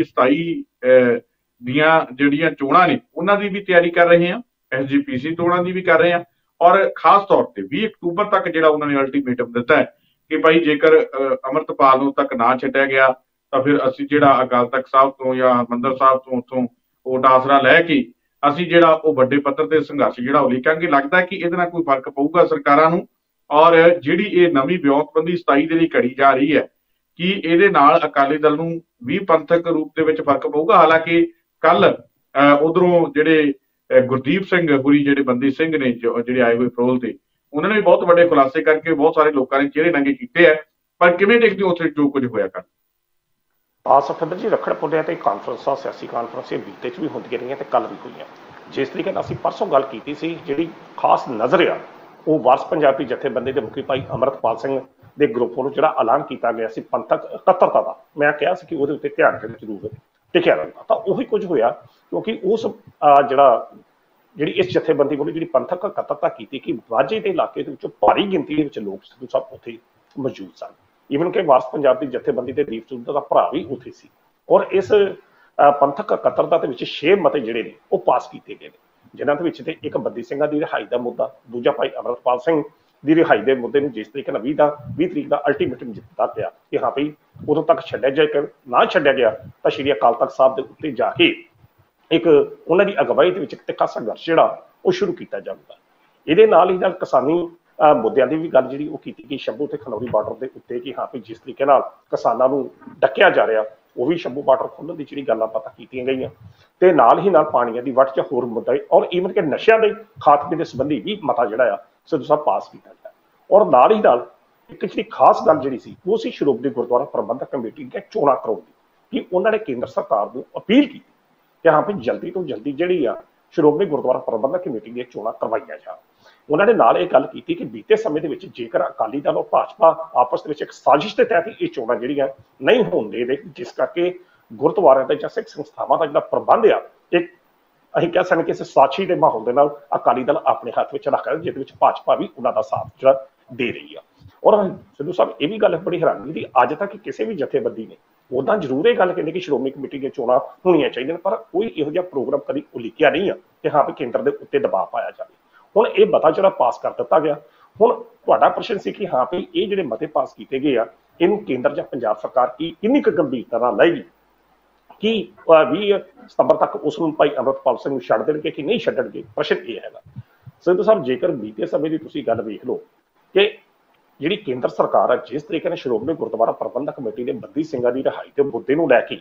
Speaker 1: 27 ਦੀਆਂ ਜਿਹੜੀਆਂ ਚੋਣਾਂ ਨੇ ਉਹਨਾਂ ਦੀ ਵੀ ਤਿਆਰੀ ਕਰ ਰਹੇ ਆ, SGPC ਚੋਣਾਂ ਦੀ ਵੀ ਕਰ ਰਹੇ ਆ, ਔਰ ਖਾਸ ਤੌਰ ਤੇ 20 ਅਕਤੂਬਰ ਤੱਕ ਜਿਹੜਾ ਉਹਨਾਂ ਨੇ ਅਲਟੀਮੇਟਮ ਦਿੱਤਾ ਹੈ ਕਿ ਭਾਈ ਜੇਕਰ ਅੰਮ੍ਰਿਤਪਾਲ ਨੂੰ ਤੱਕ ਨਾ ਛੱਡਿਆ ਗਿਆ ਤਾਂ ਫਿਰ ਅਸੀਂ ਜਿਹੜਾ ਅਕਾਲ ਤਖਤ ਸਾਹਿਬ ਤੋਂ ਜਾਂ ਹਰਿਮੰਦਰ ਸਾਹਿਬ ਤੋਂ ਉੱਥੋਂ ਵੋਟ ਆਸਰਾ ਲੈ ਕੇ ਅਸੀਂ ਜਿਹੜਾ ਉਹ ਵੱਡੇ ਪੱਧਰ ਤੇ ਸੰਘਰਸ਼ ਜਿਹੜਾ ਉਹ ਲਿਖਾਂਗੇ। ਲੱਗਦਾ ਕਿ ਇਹਦੇ ਨਾਲ ਕੋਈ ਫਰਕ ਪਊਗਾ ਸਰਕਾਰਾਂ ਨੂੰ, ਔਰ ਜਿਹੜੀ ਇਹ ਨਵੀਂ ਵਿਉਂਤਬੰਦੀ 27 ਦੇ ਲਈ ਘੜੀ ਜਾ ਰਹੀ ਹੈ ਕਿ ਇਹਦੇ ਨਾਲ ਅਕਾਲੀ ਦਲ ਨੂੰ ਵੀ ਪੰਥਕ ਰੂਪ ਦੇ ਵਿੱਚ ਫਰਕ ਪਊਗਾ। ਹਾਲਾਂਕਿ ਕੱਲ ਉਧਰੋਂ ਜਿਹੜੇ ਗੁਰਦੀਪ ਸਿੰਘ ਹੋਰੀ ਜਿਹੜੇ ਬੰਦੀ ਸਿੰਘ ਨੇ ਜਿਹੜੇ ਆਏ ਹੋਏ ਫਰੋਲ ਤੇ, ਉਹਨਾਂ ਨੇ ਵੀ ਬਹੁਤ ਵੱਡੇ ਖੁਲਾਸੇ ਕਰਕੇ ਬਹੁਤ ਸਾਰੇ ਲੋਕਾਂ ਨੇ ਚਿਹਰੇ ਨੰਗੇ ਕੀਤੇ ਆ। ਪਰ ਕਿਵੇਂ ਦੇਖਦੇ ਹੋ ਉੱਥੇ ਜੋ ਕੁਝ ਹੋਇਆ?
Speaker 2: ਸਫਿੰਦਰ ਜੀ, ਰੱਖੜ ਪੁੰਨਿਆਂ ਤੇ ਕਾਨਫਰੰਸਾਂ, ਸਿਆਸੀ ਕਾਨਫਰੰਸਾਂ ਬੀਤੇ 'ਚ ਵੀ ਹੁੰਦੀਆਂ ਰਹੀਆਂ ਤੇ ਕੱਲ ਵੀ ਹੋਈਆਂ। ਜਿਸ ਤਰੀਕੇ ਨਾਲ ਅਸੀਂ ਪਰਸੋਂ ਗੱਲ ਕੀਤੀ ਸੀ, ਜਿਹੜੀ ਖਾਸ ਨਜ਼ਰ ਆ ਉਹ ਵਾਰਸ ਪੰਜਾਬੀ ਜਥੇਬੰਦੀ ਦੇ ਮੁਖੀ ਭਾਈ ਅੰਮ੍ਰਿਤਪਾਲ ਸਿੰਘ ਦੇ ਗਰੁੱਪ ਨੂੰ ਜਿਹੜਾ ਐਲਾਨ ਕੀਤਾ ਗਿਆ ਸੀ ਪੰਥਕ ਇਕੱਤਰਤਾ ਦਾ, ਮੈਂ ਕਿਹਾ ਸੀ ਕਿ ਉਹਦੇ ਉੱਤੇ ਧਿਆਨ ਦੇਣਾ ਜ਼ਰੂਰ ਟਿਕਿਆ ਰਹਿੰਦਾ। ਤਾਂ ਉਹੀ ਕੁਝ ਹੋਇਆ, ਕਿਉਂਕਿ ਉਸ ਜਿਹੜੀ ਇਸ ਜਥੇਬੰਦੀ ਵੱਲੋਂ ਜਿਹੜੀ ਪੰਥਕ ਇਕੱਤਰਤਾ ਕੀਤੀ ਕਿ ਮਾਝੇ ਦੇ ਇਲਾਕੇ ਦੇ ਵਿੱਚੋਂ ਭਾਰੀ ਗਿਣਤੀ ਦੇ ਵਿੱਚ ਲੋਕ ਸਿੱਧੂ ਸਾਹਿਬ ਉੱਥੇ ਮੌਜੂਦ ਸਨ। ਈਵਨ ਕਿ ਵਾਰਸ ਪੰਜਾਬ ਦੀ ਜਥੇਬੰਦੀ ਦੇ ਦੀਪ ਸਿੱਧੂ ਦਾ ਭਰਾ ਵੀ ਉੱਥੇ ਸੀ, ਔਰ ਇਸ ਪੰਥਕ ਇਕੱਤਰਤਾ ਦੇ ਵਿੱਚ 6 ਮਤੇ ਜਿਹੜੇ ਨੇ ਉਹ ਪਾਸ ਕੀਤੇ ਗਏ ਨੇ, ਜਿਨ੍ਹਾਂ ਦੇ ਵਿੱਚ ਤੇ ਇੱਕ ਬੰਦੀ ਸਿੰਘਾਂ ਦੀ ਰਿਹਾਈ ਦਾ ਮੁੱਦਾ, ਦੂਜਾ ਭਾਈ ਅੰਮ੍ਰਿਤਪਾਲ ਸਿੰਘ ਦੀ ਰਿਹਾਈ ਦੇ ਮੁੱਦੇ ਨੂੰ ਜਿਸ ਤਰੀਕੇ ਨਾਲ 20 ਤਰੀਕ ਦਾ ਅਲਟੀਮੇਟਮ ਦਿੱਤਾ ਗਿਆ ਕਿ ਹਾਂ ਭਈ ਉਦੋਂ ਤੱਕ ਛੱਡਿਆ ਜੇਕਰ ਨਾ ਛੱਡਿਆ ਗਿਆ ਤਾਂ ਸ਼੍ਰੀ ਅਕਾਲ ਤਖਤ ਸਾਹਿਬ ਦੇ ਉੱਤੇ ਜਾ ਕੇ ਇੱਕ ਉਹਨਾਂ ਦੀ ਅਗਵਾਈ ਦੇ ਵਿੱਚ ਇੱਕ ਤਿੱਖਾ ਸੰਘਰਸ਼ ਜਿਹੜਾ ਉਹ ਸ਼ੁਰੂ ਕੀਤਾ ਜਾਊਗਾ। ਇਹਦੇ ਨਾਲ ਹੀ ਨਾਲ ਕਿਸਾਨੀ ਮੁੱਦਿਆਂ ਦੀ ਵੀ ਗੱਲ ਜਿਹੜੀ ਉਹ ਕੀਤੀ ਗਈ ਸ਼ੰਭੂ ਤੇ ਖਨੌਰੀ ਬਾਰਡਰ ਦੇ ਉੱਤੇ ਕਿ ਹਾਂ ਭਈ ਜਿਸ ਤਰੀਕੇ ਨਾਲ ਕਿਸਾਨਾਂ ਨੂੰ ਡੱਕਿਆ ਜਾ ਰਿਹਾ, ਉਹ ਵੀ ਸ਼ੰਭੂ ਬਾਰਡਰ ਖੋਲ੍ਹਣ ਦੀ ਜਿਹੜੀ ਗੱਲਾਂ ਬਾਤਾਂ ਕੀਤੀਆਂ ਗਈਆਂ, ਤੇ ਨਾਲ ਹੀ ਨਾਲ ਪਾਣੀਆਂ ਦੀ ਵੱਟ 'ਚ ਹੋਰ ਮੁੱਦਾ, ਔਰ ਈਵਨ ਕਿ ਨਸ਼ਿਆਂ ਦੇ ਖਾਤਮੇ ਦੇ ਸੰਬੰਧੀ ਵੀ ਮਤਾ ਜਿਹੜਾ ਆ ਸਿੱਧੂ ਸਾਹਿਬ ਪਾਸ ਕੀਤਾ ਗਿਆ। ਔਰ ਨਾਲ ਹੀ ਨਾਲ ਇੱਕ ਜਿਹੜੀ ਖਾਸ ਗੱਲ ਜਿਹੜੀ ਸੀ ਉਹ ਸੀ ਸ਼੍ਰੋਮਣੀ ਗੁਰਦੁਆਰਾ ਪ੍ਰਬੰਧਕ ਕਮੇਟੀ ਦੀਆਂ ਚੋਣਾਂ ਕਰਾਉਣ ਦੀ, ਕਿ ਉਹਨਾਂ ਨੇ ਕੇਂਦਰ ਸਰਕਾਰ ਨੂੰ ਅਪੀਲ ਕੀਤੀ ਕਿ ਹਾਂ ਭਈ ਜਲਦੀ ਤੋਂ ਜਲਦੀ ਜਿਹੜੀ ਆ ਸ਼੍ਰੋਮਣੀ ਗੁਰਦੁਆਰਾ ਪ੍ਰਬੰਧਕ ਕਮੇਟੀ ਦੀਆਂ ਚੋਣਾਂ ਕਰਵਾਈਆਂ ਜਾਣ। ਉਹਨਾਂ ਨੇ ਨਾਲ ਇਹ ਗੱਲ ਕੀਤੀ ਕਿ ਬੀਤੇ ਸਮੇਂ ਦੇ ਵਿੱਚ ਜੇਕਰ ਅਕਾਲੀ ਦਲ ਔਰ ਭਾਜਪਾ ਆਪਸ ਦੇ ਵਿੱਚ ਇੱਕ ਸਾਜ਼ਿਸ਼ ਦੇ ਤਹਿਤ ਇਹ ਚੋਣਾਂ ਜਿਹੜੀਆਂ ਨਹੀਂ ਹੋਣ ਦੇ, ਜਿਸ ਕਰਕੇ ਗੁਰਦੁਆਰਿਆਂ ਦੇ ਜਾਂ ਸਿੱਖ ਸੰਸਥਾਵਾਂ ਦਾ ਜਿਹੜਾ ਪ੍ਰਬੰਧ ਆ ਇੱਕ ਅਸੀਂ ਕਹਿ ਸਕਦੇ ਕਿ ਇਸ ਸਾਜ਼ਿਸ਼ ਦੇ ਮਾਹੌਲ ਦੇ ਨਾਲ ਅਕਾਲੀ ਦਲ ਆਪਣੇ ਹੱਥ ਵਿੱਚ ਰੱਖ ਰਿਹਾ, ਜਿਹਦੇ ਵਿੱਚ ਭਾਜਪਾ ਵੀ ਉਹਨਾਂ ਦਾ ਸਾਥ ਜਿਹੜਾ ਦੇ ਰਹੀ ਆ। ਔਰ ਸਿੱਧੂ ਸਾਹਿਬ ਇਹ ਵੀ ਗੱਲ ਬੜੀ ਹੈਰਾਨੀ ਦੀ, ਅੱਜ ਤੱਕ ਕਿਸੇ ਵੀ ਜਥੇਬੰਦੀ ਨੇ ਉਦਾਂ ਜ਼ਰੂਰ ਇਹ ਗੱਲ ਕਹਿੰਦੇ ਕਿ ਸ਼੍ਰੋਮਣੀ ਕਮੇਟੀ ਦੀਆਂ ਚੋਣਾਂ ਹੋਣੀਆਂ ਚਾਹੀਦੀਆਂ, ਪਰ ਕੋਈ ਇਹੋ ਜਿਹਾ ਪ੍ਰੋਗਰਾਮ ਕਦੀ ਉਲੀਕਿਆ ਨਹੀਂ ਆ ਕਿ ਹਾਂ ਵੀ ਕੇਂਦਰ ਦੇ ਉੱਤੇ ਦਬਾਅ ਪਾਇਆ ਜਾਵੇ। ਹੁਣ ਇਹ ਮਤਾ ਜਿਹੜਾ ਪਾਸ ਕਰ ਦਿੱਤਾ ਗਿਆ, ਹੁਣ ਤੁਹਾਡਾ ਪ੍ਰਸ਼ਨ ਸੀ ਕਿ ਹਾਂ ਵੀ ਇਹ ਜਿਹੜੇ ਮਤੇ ਪਾਸ ਕੀਤੇ ਗਏ ਆ ਇਹਨੂੰ ਕੇਂਦਰ ਜਾਂ ਪੰਜਾਬ ਸਰਕਾਰ ਕਿੰਨੀ ਕੁ ਗੰਭੀਰਤਾ ਨਾਲ ਲਏਗੀ। ਕਿ 20 ਸਤੰਬਰ ਤੱਕ ਉਸ ਨੂੰ ਭਾਈ ਅੰਮ੍ਰਿਤਪਾਲ ਸਿੰਘ ਨੂੰ ਛੱਡ ਦੇਣਗੇ ਕਿ ਨਹੀਂ ਛੱਡਣਗੇ, ਪ੍ਰਸ਼ਨ ਇਹ ਹੈਗਾ। ਸਿੱਧੂ ਸਾਹਿਬ, ਜੇਕਰ ਬੀਤੇ ਸਮੇਂ ਦੀ ਤੁਸੀਂ ਗੱਲ ਵੇਖ ਲਓ ਕਿ ਜਿਹੜੀ ਕੇਂਦਰ ਸਰਕਾਰ ਹੈ, ਜਿਸ ਤਰੀਕੇ ਨਾਲ ਸ਼੍ਰੋਮਣੀ ਗੁਰਦੁਆਰਾ ਪ੍ਰਬੰਧਕ ਕਮੇਟੀ ਨੇ ਬੰਦੀ ਸਿੰਘਾਂ ਦੀ ਰਿਹਾਈ ਦੇ ਮੁੱਦੇ ਨੂੰ ਲੈ ਕੇ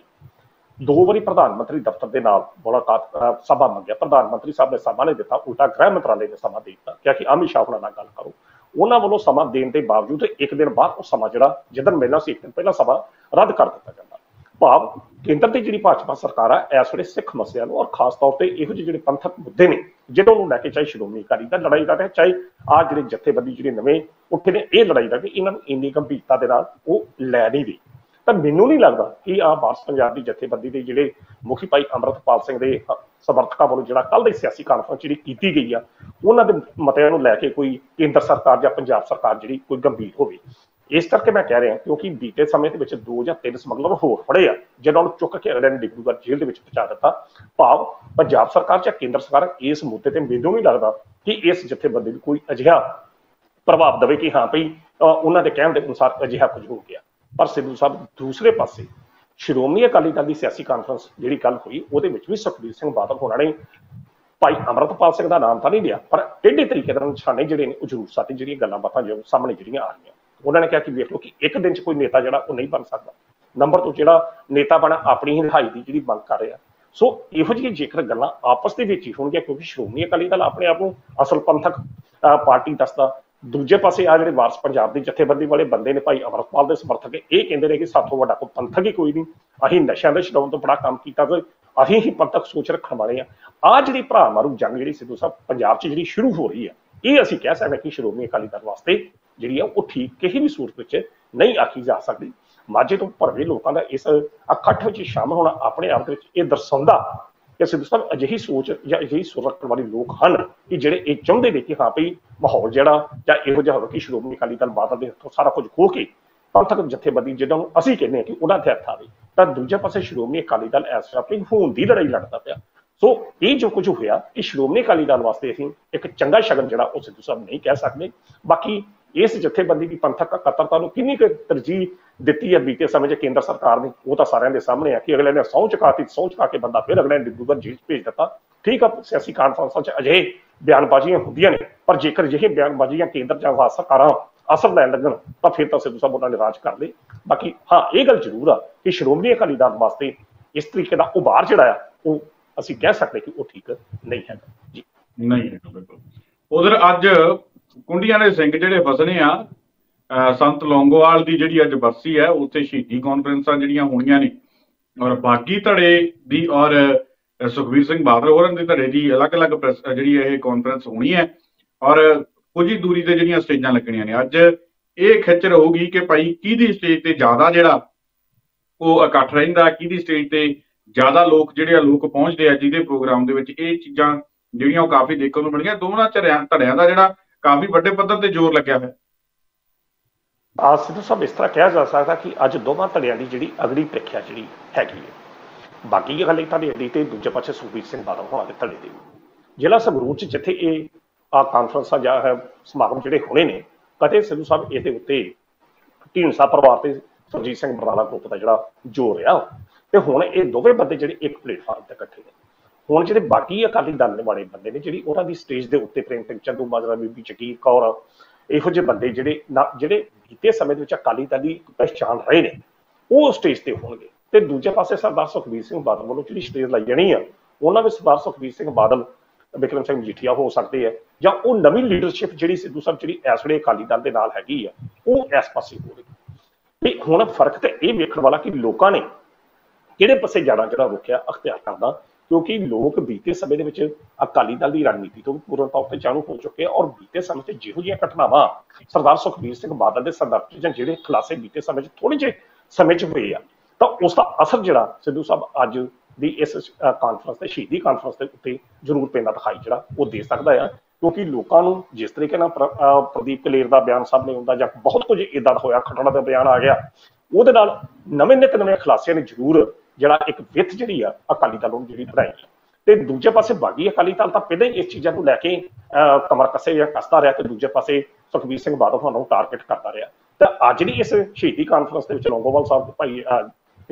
Speaker 2: 2 ਵਾਰੀ ਪ੍ਰਧਾਨ ਮੰਤਰੀ ਦਫ਼ਤਰ ਦੇ ਨਾਲ ਮੁਲਾਕਾਤ ਸਭਾ ਮੰਗਿਆ, ਪ੍ਰਧਾਨ ਮੰਤਰੀ ਸਾਹਿਬ ਨੇ ਸਮਾਂ ਨਹੀਂ ਦਿੱਤਾ, ਉਲਟਾ ਗ੍ਰਹਿ ਮੰਤਰਾਲੇ ਨੇ ਸਮਾਂ ਦੇ ਦਿੱਤਾ, ਕਿਹਾ ਕਿ ਅਮਿਤ ਸ਼ਾਹ ਨਾਲ ਗੱਲ ਕਰੋ। ਉਹਨਾਂ ਵੱਲੋਂ ਸਮਾਂ ਦੇਣ ਦੇ ਬਾਵਜੂਦ ਇੱਕ ਦਿਨ ਬਾਅਦ ਉਹ ਸਮਾਂ ਜਿਹੜਾ ਜਿੱਦਣ ਮਿਲਣਾ ਸੀ, ਇੱਕ ਦਿਨ ਪਹਿਲਾਂ ਸਮਾਂ ਰੱਦ ਕਰ ਦਿੱਤਾ ਜਾਂਦਾ। ਭਾਵ ਕੇਂਦਰ ਦੀ ਜਿਹੜੀ ਭਾਜਪਾ ਸਰਕਾਰ ਹੈ ਇਸ ਵੇਲੇ ਸਿੱਖ ਮਸਲਿਆਂ ਨੂੰ ਔਰ ਖਾਸ ਤੌਰ ਤੇ ਇਹੋ ਜਿਹੇ ਜਿਹੜੇ ਪੰਥਕ ਮੁੱਦੇ ਨੇ ਜਿਹਨਾਂ ਨੂੰ ਲੈ ਕੇ ਚਾਹੇ ਸ਼੍ਰੋਮਣੀ ਅਕਾਲੀ ਦਲ ਲੜਾਈ ਲੜ ਰਿਹਾ, ਚਾਹੇ ਆਹ ਜਿਹੜੇ ਜਥੇਬੰਦੀ ਜਿਹੜੇ ਨਵੇਂ ਉੱਠੇ ਨੇ ਇਹ ਲੜਾਈ ਲੜ ਰਹੇ, ਇਹਨਾਂ ਨੂੰ ਇੰਨੀ ਗੰਭੀਰਤਾ ਦੇ ਨਾਲ ਉਹ ਲੈ ਨਹੀਂ ਰਹੀ। ਤਾਂ ਮੈਨੂੰ ਨਹੀਂ ਲੱਗਦਾ ਕਿ ਆਹ ਵਾਰਸ ਪੰਜਾਬ ਦੀ ਜਥੇਬੰਦੀ ਦੇ ਜਿਹੜੇ ਮੁਖੀ ਭਾਈ ਅੰਮ੍ਰਿਤਪਾਲ ਸਿੰਘ ਦੇ ਸਮਰਥਕਾਂ ਵੱਲੋਂ ਜਿਹੜਾ ਕੱਲ੍ਹ ਦੀ ਸਿਆਸੀ ਕਾਨਫਰੰਸ ਜਿਹੜੀ ਕੀਤੀ ਗਈ ਆ, ਉਹਨਾਂ ਦੇ ਮਤਿਆਂ ਨੂੰ ਲੈ ਕੇ ਕੋਈ ਕੇਂਦਰ ਸਰਕਾਰ ਜਾਂ ਪੰਜਾਬ ਸਰਕਾਰ ਜਿਹੜੀ ਕੋਈ ਗੰਭੀਰ ਹੋਵੇ। ਇਸ ਕਰਕੇ ਮੈਂ ਕਹਿ ਰਿਹਾ ਕਿਉਂਕਿ ਬੀਤੇ ਸਮੇਂ ਦੇ ਵਿੱਚ 2 ਜਾਂ 3 ਸਮਗਲਰ ਹੋਰ ਫੜੇ ਆ ਜਿਹਨਾਂ ਨੂੰ ਚੁੱਕ ਕੇ ਅਗਲੇ ਨੇ ਡਿਬਰੂਗੜ੍ਹ ਜੇਲ੍ਹ ਦੇ ਵਿੱਚ ਪਹੁੰਚਾ ਦਿੱਤਾ। ਭਾਵ ਪੰਜਾਬ ਸਰਕਾਰ ਜਾਂ ਕੇਂਦਰ ਸਰਕਾਰ ਇਸ ਮੁੱਦੇ ਤੇ ਮੈਨੂੰ ਨਹੀਂ ਲੱਗਦਾ ਕਿ ਇਸ ਜਥੇਬੰਦੀ ਨੂੰ ਕੋਈ ਅਜਿਹਾ ਪ੍ਰਭਾਵ ਦੇਵੇ ਕਿ ਹਾਂ ਭਈ ਉਹਨਾਂ ਦੇ ਕਹਿਣ ਦੇ ਅਨੁਸਾਰ ਅਜਿਹਾ ਕੁਝ ਹੋ ਗਿਆ। ਪਰ ਸਿੱਧੂ ਸਾਹਿਬ, ਦੂਸਰੇ ਪਾਸੇ ਸ਼੍ਰੋਮਣੀ ਅਕਾਲੀ ਦਲ ਦੀ ਸਿਆਸੀ ਕਾਨਫਰੰਸ ਜਿਹੜੀ ਕੱਲ ਹੋਈ ਉਹਦੇ ਵਿੱਚ ਵੀ ਸੁਖਬੀਰ ਸਿੰਘ ਬਾਦਲ ਹੋਣਾ ਨੇ ਭਾਈ ਅੰਮ੍ਰਿਤਪਾਲ ਸਿੰਘ ਦਾ ਨਾਮ ਤਾਂ ਨਹੀਂ ਲਿਆ, ਪਰ ਟੇਢੇ ਤਰੀਕੇ ਨਾਲ ਨਿਸ਼ਾਨੇ ਜਿਹੜੇ ਨੇ ਉਹ ਜ਼ਰੂਰ ਸਾਡੀ ਜਿਹੜੀਆਂ ਗੱਲਾਂ ਬਾਤਾਂ ਜੋ ਸਾਹਮਣੇ ਜਿਹੜੀਆਂ ਆ ਰਹੀਆਂ, ਉਹਨਾਂ ਨੇ ਕਿਹਾ ਕਿ ਵੇਖ ਲਓ ਕਿ ਇੱਕ ਦਿਨ 'ਚ ਕੋਈ ਨੇਤਾ ਜਿਹੜਾ ਉਹ ਨਹੀਂ ਬਣ ਸਕਦਾ। ਨੰਬਰ 2 ਜਿਹੜਾ ਨੇਤਾ ਬਣਾ ਆਪਣੀ ਹੀ ਰਿਹਾਈ ਦੀ ਜਿਹੜੀ ਮੰਗ ਕਰ ਰਿਹਾ। ਸੋ ਇਹੋ ਜਿਹੀਆਂ ਜੇਕਰ ਗੱਲਾਂ ਆਪਸ ਦੇ ਵਿੱਚ ਹੀ ਹੋਣਗੀਆਂ, ਕਿਉਂਕਿ ਸ਼੍ਰੋਮਣੀ ਅਕਾਲੀ ਦਲ ਆਪਣੇ ਆਪ ਨੂੰ ਅਸਲ ਪੰਥਕ ਪਾਰਟੀ ਦੱਸਦਾ, ਦੂਜੇ ਪਾਸੇ ਆ ਜਿਹੜੇ ਵਾਰਸ ਪੰਜਾਬ ਦੀ ਜਥੇਬੰਦੀ ਵਾਲੇ ਬੰਦੇ ਨੇ ਭਾਈ ਅੰਮ੍ਰਿਤਪਾਲ ਦੇ ਸਮਰਥਕ, ਇਹ ਕਹਿੰਦੇ ਨੇ ਕਿ ਸਾਥੋਂ ਵੱਡਾ ਕੋਈ ਪੰਥਕ ਹੀ ਕੋਈ ਨਹੀਂ, ਅਸੀਂ ਨਸ਼ਿਆਂ ਦੇ ਛਡਾਉਣ ਤੋਂ ਬੜਾ ਕੰਮ ਕੀਤਾ, ਅਸੀਂ ਹੀ ਪੰਥਕ ਸੋਚ ਰੱਖਣ ਵਾਲੇ ਆ। ਆਹ ਜਿਹੜੀ ਭਰਾ ਮਾਰੂ ਜੰਗ ਜਿਹੜੀ ਸਿੱਧੂ ਸਾਹਿਬ ਪੰਜਾਬ 'ਚ ਜਿਹੜੀ ਸ਼ੁਰੂ ਹੋ ਰਹੀ ਆ, ਇਹ ਅਸੀਂ ਕਹਿ ਸਕਦੇ ਕਿ ਸ਼੍ਰੋਮਣੀ ਅਕਾਲੀ ਦਲ ਵਾਸਤੇ ਜਿਹੜੀ ਆ ਉਹ ਠੀਕ ਕਿਸੇ ਵੀ ਸੂਰਤ ਵਿੱਚ ਨਹੀਂ ਆਖੀ ਜਾ ਸਕਦੀ। ਮਾਝੇ ਤੋਂ ਭਰਵੇਂ ਲੋਕਾਂ ਦਾ ਇਸ ਇਕੱਠ ਵਿੱਚ ਸ਼ਾਮਲ ਹੋਣਾ ਆਪਣੇ ਆਪ ਦੇ ਵਿੱਚ ਇਹ ਦਰਸਾਉਂਦਾ ਕਿ ਸਿੱਧੂ ਸਾਹਿਬ ਅਜਿਹੀ ਸੋਚ ਜਾਂ ਅਜਿਹੀ ਸੁਰ ਰੱਖਣ ਵਾਲੇ ਲੋਕ ਹਨ ਕਿ ਜਿਹੜੇ ਇਹ ਚਾਹੁੰਦੇ ਨੇ ਕਿ ਹਾਂ ਭਈ ਮਾਹੌਲ ਜਿਹੜਾ ਜਾਂ ਇਹੋ ਜਿਹਾ ਹੋਵੇ ਕਿ ਸ਼੍ਰੋਮਣੀ ਅਕਾਲੀ ਦਲ ਬਾਦਲ ਦੇ ਹੱਥੋਂ ਸਾਰਾ ਕੁਝ ਖੋਹ ਕੇ ਪੰਥਕ ਜਥੇਬੰਦੀ ਜਿਹਨਾਂ ਨੂੰ ਅਸੀਂ ਕਹਿੰਦੇ ਹਾਂ ਕਿ ਉਹਨਾਂ ਦੇ ਹੱਥ ਆਵੇ। ਤਾਂ ਦੂਜੇ ਪਾਸੇ ਸ਼੍ਰੋਮਣੀ ਅਕਾਲੀ ਦਲ ਇਸ ਆਪਣੀ ਹੋਣ ਦੀ ਲੜਾਈ ਲੜਦਾ ਪਿਆ। ਸੋ ਇਹ ਜੋ ਕੁਝ ਹੋਇਆ ਕਿ ਸ਼੍ਰੋਮਣੀ ਅਕਾਲੀ ਦਲ ਵਾਸਤੇ ਅਸੀਂ ਇੱਕ ਚੰਗਾ ਸ਼ਗਨ ਜਿਹੜਾ ਉਹ ਸਿੱਧੂ ਸਾਹਿਬ ਨਹੀਂ ਕਹਿ ਸਕਦੇ। ਬਾਕੀ ਇਸ ਜਥੇਬੰਦੀ ਦੀ ਪੰਥਕ ਇਕੱਤਰਤਾ ਨੂੰ ਕਿੰਨੀ ਕੁ ਤਰਜੀਹ ਦਿੱਤੀ ਹੈ ਬੀਤੇ ਸਮੇਂ 'ਚ ਕੇਂਦਰ ਸਰਕਾਰ ਨੇ, ਉਹ ਤਾਂ ਸਾਰਿਆਂ ਦੇ ਸਾਹਮਣੇ ਆ ਕਿ ਅਗਲੇ ਨੇ ਸਹੁੰ ਚੁਕਾਤੀ, ਸਹੁੰ ਚੁਕਾ ਕੇ ਬੰਦਾ ਫਿਰ ਅਗਲੇ ਨੇ ਡਿਬਰੂਗੜ੍ਹ ਜੇਲ੍ਹ 'ਚ ਭੇਜ ਦਿੱਤਾ। ਠੀਕ ਆ, ਸਿਆਸੀ ਕਾਨਫਰੰਸਾਂ 'ਚ ਅਜਿਹੇ ਬਿਆਨਬਾਜ਼ੀਆਂ ਹੁੰਦੀਆਂ ਨੇ, ਪਰ ਜੇਕਰ ਅਜਿਹੇ ਬਿਆਨਬਾਜ਼ੀਆਂ ਕੇਂਦਰ ਜਾਂ ਰਾਜ ਸਰਕਾਰਾਂ ਅਸਰ ਲੈਣ ਲੱਗਣ ਤਾਂ ਫਿਰ ਤਾਂ ਸਿੱਧੂ ਸਾਹਿਬ ਉਹਨਾਂ ਨੇ ਰਾਜ ਕਰ ਲਏ। ਬਾਕੀ ਹਾਂ, ਇਹ ਗੱਲ ਜ਼ਰੂਰ ਆ ਕਿ ਸ਼੍ਰੋਮਣੀ ਅਕਾਲੀ ਦਲ ਵਾਸਤੇ ਇਸ ਤਰੀਕੇ ਦਾ ਉਭਾਰ ਜਿਹੜਾ ਆ ਉਹ ਅਸੀਂ ਕਹਿ ਸਕਦੇ ਕਿ ਉਹ ਠੀਕ ਨਹੀਂ ਹੈਗਾ ਜੀ,
Speaker 1: ਨਹੀਂ ਹੈਗਾ ਬਿਲਕੁਲ। ਉਧਰ ਅੱਜ ਕੁੰਡੀਆਂ ਦੇ ਸਿੰਘ ਜਿਹੜੇ ਫਸਣੇ ਆ, ਸੰਤ ਲੌਂਗੋਵਾਲ ਦੀ ਜਿਹੜੀ ਅੱਜ ਬਰਸੀ ਹੈ, ਉੱਥੇ ਸ਼ਹੀਦੀ ਕਾਨਫਰੰਸਾਂ ਜਿਹੜੀਆਂ ਹੋਣੀਆਂ ਨੇ ਔਰ ਬਾਗੀ ਧੜੇ ਦੀ ਔਰ ਸੁਖਬੀਰ ਸਿੰਘ ਬਾਦਲ ਹੋਰਾਂ ਦੇ ਧੜੇ ਦੀ ਅਲੱਗ-ਅਲੱਗ ਜਿਹੜੀ ਇਹ ਕਾਨਫਰੰਸ ਹੋਣੀ ਹੈ ਔਰ ਕੁਝ ਹੀ ਦੂਰੀ ਤੇ ਜਿਹੜੀਆਂ ਸਟੇਜਾਂ ਲੱਗਣੀਆਂ ਨੇ। ਅੱਜ ਇਹ ਖਿੱਚ ਰਹੂਗੀ ਕਿ ਭਾਈ ਕਿਹਦੀ ਸਟੇਜ ਤੇ ਜ਼ਿਆਦਾ ਜਿਹੜਾ ਉਹ ਇਕੱਠ ਰਹਿੰਦਾ, ਕਿਹਦੀ ਸਟੇਜ ਤੇ ਜ਼ਿਆਦਾ ਲੋਕ ਜਿਹੜੇ ਆ ਲੋਕ ਪਹੁੰਚਦੇ ਆ, ਜਿਹਦੇ ਪ੍ਰੋਗਰਾਮ ਦੇ ਵਿੱਚ ਇਹ ਚੀਜ਼ਾਂ ਜਿਹੜੀਆਂ ਉਹ ਕਾਫੀ ਦੇਖਣ ਨੂੰ ਮਿਲੀਆਂ। ਦੋਵਾਂ ਧੜਿਆਂ ਦਾ ਜਿਹੜਾ ਕਾਫੀ ਵੱਡੇ ਪੱਧਰ ਤੇ ਜ਼ੋਰ ਲੱਗਿਆ ਹੋਇਆ।
Speaker 2: ਸਿੱਧੂ ਸਾਹਿਬ, ਇਸ ਤਰ੍ਹਾਂ ਕਿਹਾ ਜਾ ਸਕਦਾ ਕਿ ਅੱਜ ਦੋਵਾਂ ਧੜਿਆਂ ਦੀ ਜਿਹੜੀ ਅਗਲੀ ਪ੍ਰੀਖਿਆ ਜਿਹੜੀ ਹੈਗੀ ਹੈ, ਬਾਕੀ ਅਕਾਲੀ ਧੜੇ ਦੀ ਤੇ ਦੂਜੇ ਪਾਸੇ ਸੁਖਬੀਰ ਸਿੰਘ ਬਾਦਲ ਹੋਣਾ ਦੇ ਧੜੇ ਦੀ। ਜ਼ਿਲ੍ਹਾ ਸੰਗਰੂਰ 'ਚ ਜਿੱਥੇ ਇਹ ਕਾਨਫਰੰਸਾਂ ਜਾਂ ਸਮਾਗਮ ਜਿਹੜੇ ਹੋਣੇ ਨੇ, ਕਦੇ ਸਿੱਧੂ ਸਾਹਿਬ ਇਹਦੇ ਉੱਤੇ ਢੀਂਡਸਾ ਪਰਿਵਾਰ ਤੇ ਸੁਰਜੀਤ ਸਿੰਘ ਬਰਨਾਲਾ ਗਰੁੱਪ ਦਾ ਜਿਹੜਾ ਜ਼ੋਰ ਰਿਹਾ, ਤੇ ਹੁਣ ਇਹ ਦੋਵੇਂ ਬੰਦੇ ਜਿਹੜੇ ਇੱਕ ਪਲੇਟਫਾਰਮ ਤੇ ਇਕੱਠੇ ਨੇ। ਹੁਣ ਜਿਹੜੇ ਬਾਕੀ ਅਕਾਲੀ ਦਲ ਵਾਲੇ ਬੰਦੇ ਨੇ, ਜਿਹੜੀ ਉਹਨਾਂ ਦੀ ਸਟੇਜ ਦੇ ਉੱਤੇ ਪ੍ਰੇਮ ਸਿੰਘ ਚੰਦੂ ਮਾਜਰਾ, ਬੀਬੀ ਜਗੀਰ ਕੌਰ, ਇਹੋ ਜਿਹੇ ਬੰਦੇ ਜਿਹੜੇ ਬੀਤੇ ਸਮੇਂ ਦੇ ਵਿੱਚ ਅਕਾਲੀ ਦਲ ਦੀ ਪਹਿਚਾਣ ਰਹੇ ਨੇ, ਉਹ ਸਟੇਜ ਤੇ ਹੋਣਗੇ। ਤੇ ਦੂਜੇ ਪਾਸੇ ਸਰਦਾਰ ਸੁਖਬੀਰ ਸਿੰਘ ਬਾਦਲ ਵੱਲੋਂ ਜਿਹੜੀ ਸਟੇਜ ਲਾਈ ਜਾਣੀ ਆ, ਉਹਨਾਂ ਵਿੱਚ ਸਰਦਾਰ ਸੁਖਬੀਰ ਸਿੰਘ ਬਾਦਲ, ਬਿਕਰਮ ਸਿੰਘ ਮਜੀਠੀਆ ਹੋ ਸਕਦੇ ਆ, ਜਾਂ ਉਹ ਨਵੀਂ ਲੀਡਰਸ਼ਿਪ ਜਿਹੜੀ ਸਿੱਧੂ ਸਾਹਿਬ ਜਿਹੜੀ ਇਸ ਵੇਲੇ ਅਕਾਲੀ ਦਲ ਦੇ ਨਾਲ ਹੈਗੀ ਆ, ਉਹ ਇਸ ਪਾਸੇ ਹੋਵੇਗੀ। ਤੇ ਹੁਣ ਫਰਕ ਤੇ ਇਹ ਵੇਖਣ ਵਾਲਾ ਕਿ ਲੋਕਾਂ ਨੇ ਕਿਹੜੇ ਪਾਸੇ ਜਾਣਾ ਜਿਹੜਾ ਰੁਕਿਆ ਅਖਤਿਆਰ ਕਰਦਾ, ਕਿਉਂਕਿ ਲੋਕ ਬੀਤੇ ਸਮੇਂ ਦੇ ਵਿੱਚ ਅਕਾਲੀ ਦਲ ਦੀ ਰਣਨੀਤੀ ਤੋਂ ਵੀ ਪੂਰਨ ਤੌਰ ਤੇ ਜਾਣੂ ਹੋ ਚੁੱਕੇ ਆ। ਔਰ ਬੀਤੇ ਸਮੇਂ 'ਚ ਜਿਹੋ ਜਿਹੀਆਂ ਘਟਨਾਵਾਂ ਸਰਦਾਰ ਸੁਖਬੀਰ ਸਿੰਘ ਬਾਦਲ ਦੇ ਸੰਦਰਭ 'ਚ ਜਾਂ ਜਿਹੜੇ ਖੁਲਾਸੇ ਬੀਤੇ ਸਮੇਂ 'ਚ ਥੋੜੇ ਜਿਹੇ ਸਮੇਂ 'ਚ ਹੋਏ ਆ, ਤਾਂ ਉਸ ਦਾ ਅਸਰ ਜਿਹੜਾ ਸਿੱਧੂ ਸਾਹਿਬ ਅੱਜ ਦੀ ਇਸ ਕਾਨਫਰੰਸ ਤੇ ਸ਼ਹੀਦੀ ਕਾਨਫਰੰਸ ਦੇ ਉੱਤੇ ਜ਼ਰੂਰ ਪੈਂਦਾ ਦਿਖਾਈ ਜਿਹੜਾ ਉਹ ਦੇ ਸਕਦਾ ਆ। ਕਿਉਂਕਿ ਲੋਕਾਂ ਨੂੰ ਜਿਸ ਤਰੀਕੇ ਨਾਲ ਪ੍ਰਦੀਪ ਕਲੇਰ ਦਾ ਬਿਆਨ ਸਾਹਮਣੇ ਆਉਂਦਾ ਜਾਂ ਬਹੁਤ ਕੁਝ ਇੱਦਾਂ ਦਾ ਹੋਇਆ, ਖੱਟੜਾ ਦਾ ਬਿਆਨ ਆ ਗਿਆ, ਉਹਦੇ ਨਾਲ ਨਵੇਂ ਖੁਲਾਸਿਆਂ ਨੇ ਜ਼ਰੂਰ ਜਿਹੜਾ ਇੱਕ ਵਿੱਥ ਜਿਹੜੀ ਆ ਅਕਾਲੀ ਦਲ ਨੂੰ ਜਿਹੜੀ ਬਣਾਈ ਆ। ਤੇ ਦੂਜੇ ਪਾਸੇ ਬਾਗੀ ਅਕਾਲੀ ਦਲ ਤਾਂ ਪਹਿਲਾਂ ਹੀ ਇਸ ਚੀਜ਼ਾਂ ਨੂੰ ਲੈ ਕੇ ਕਮਰ ਕੱਸੇ ਜਾਂ ਕੱਸਦਾ ਰਿਹਾ, ਤੇ ਦੂਜੇ ਪਾਸੇ ਸੁਖਬੀਰ ਸਿੰਘ ਬਾਦਲ ਤੁਹਾਨੂੰ ਟਾਰਗੇਟ ਕਰਦਾ ਰਿਹਾ। ਤਾਂ ਅੱਜ ਦੀ ਇਸ ਸ਼ਹੀਦੀ ਕਾਨਫਰੰਸ ਦੇ ਵਿੱਚ ਲੌਂਗੋਵਾਲ ਸਾਹਿਬ ਭਾਈ ਜੀ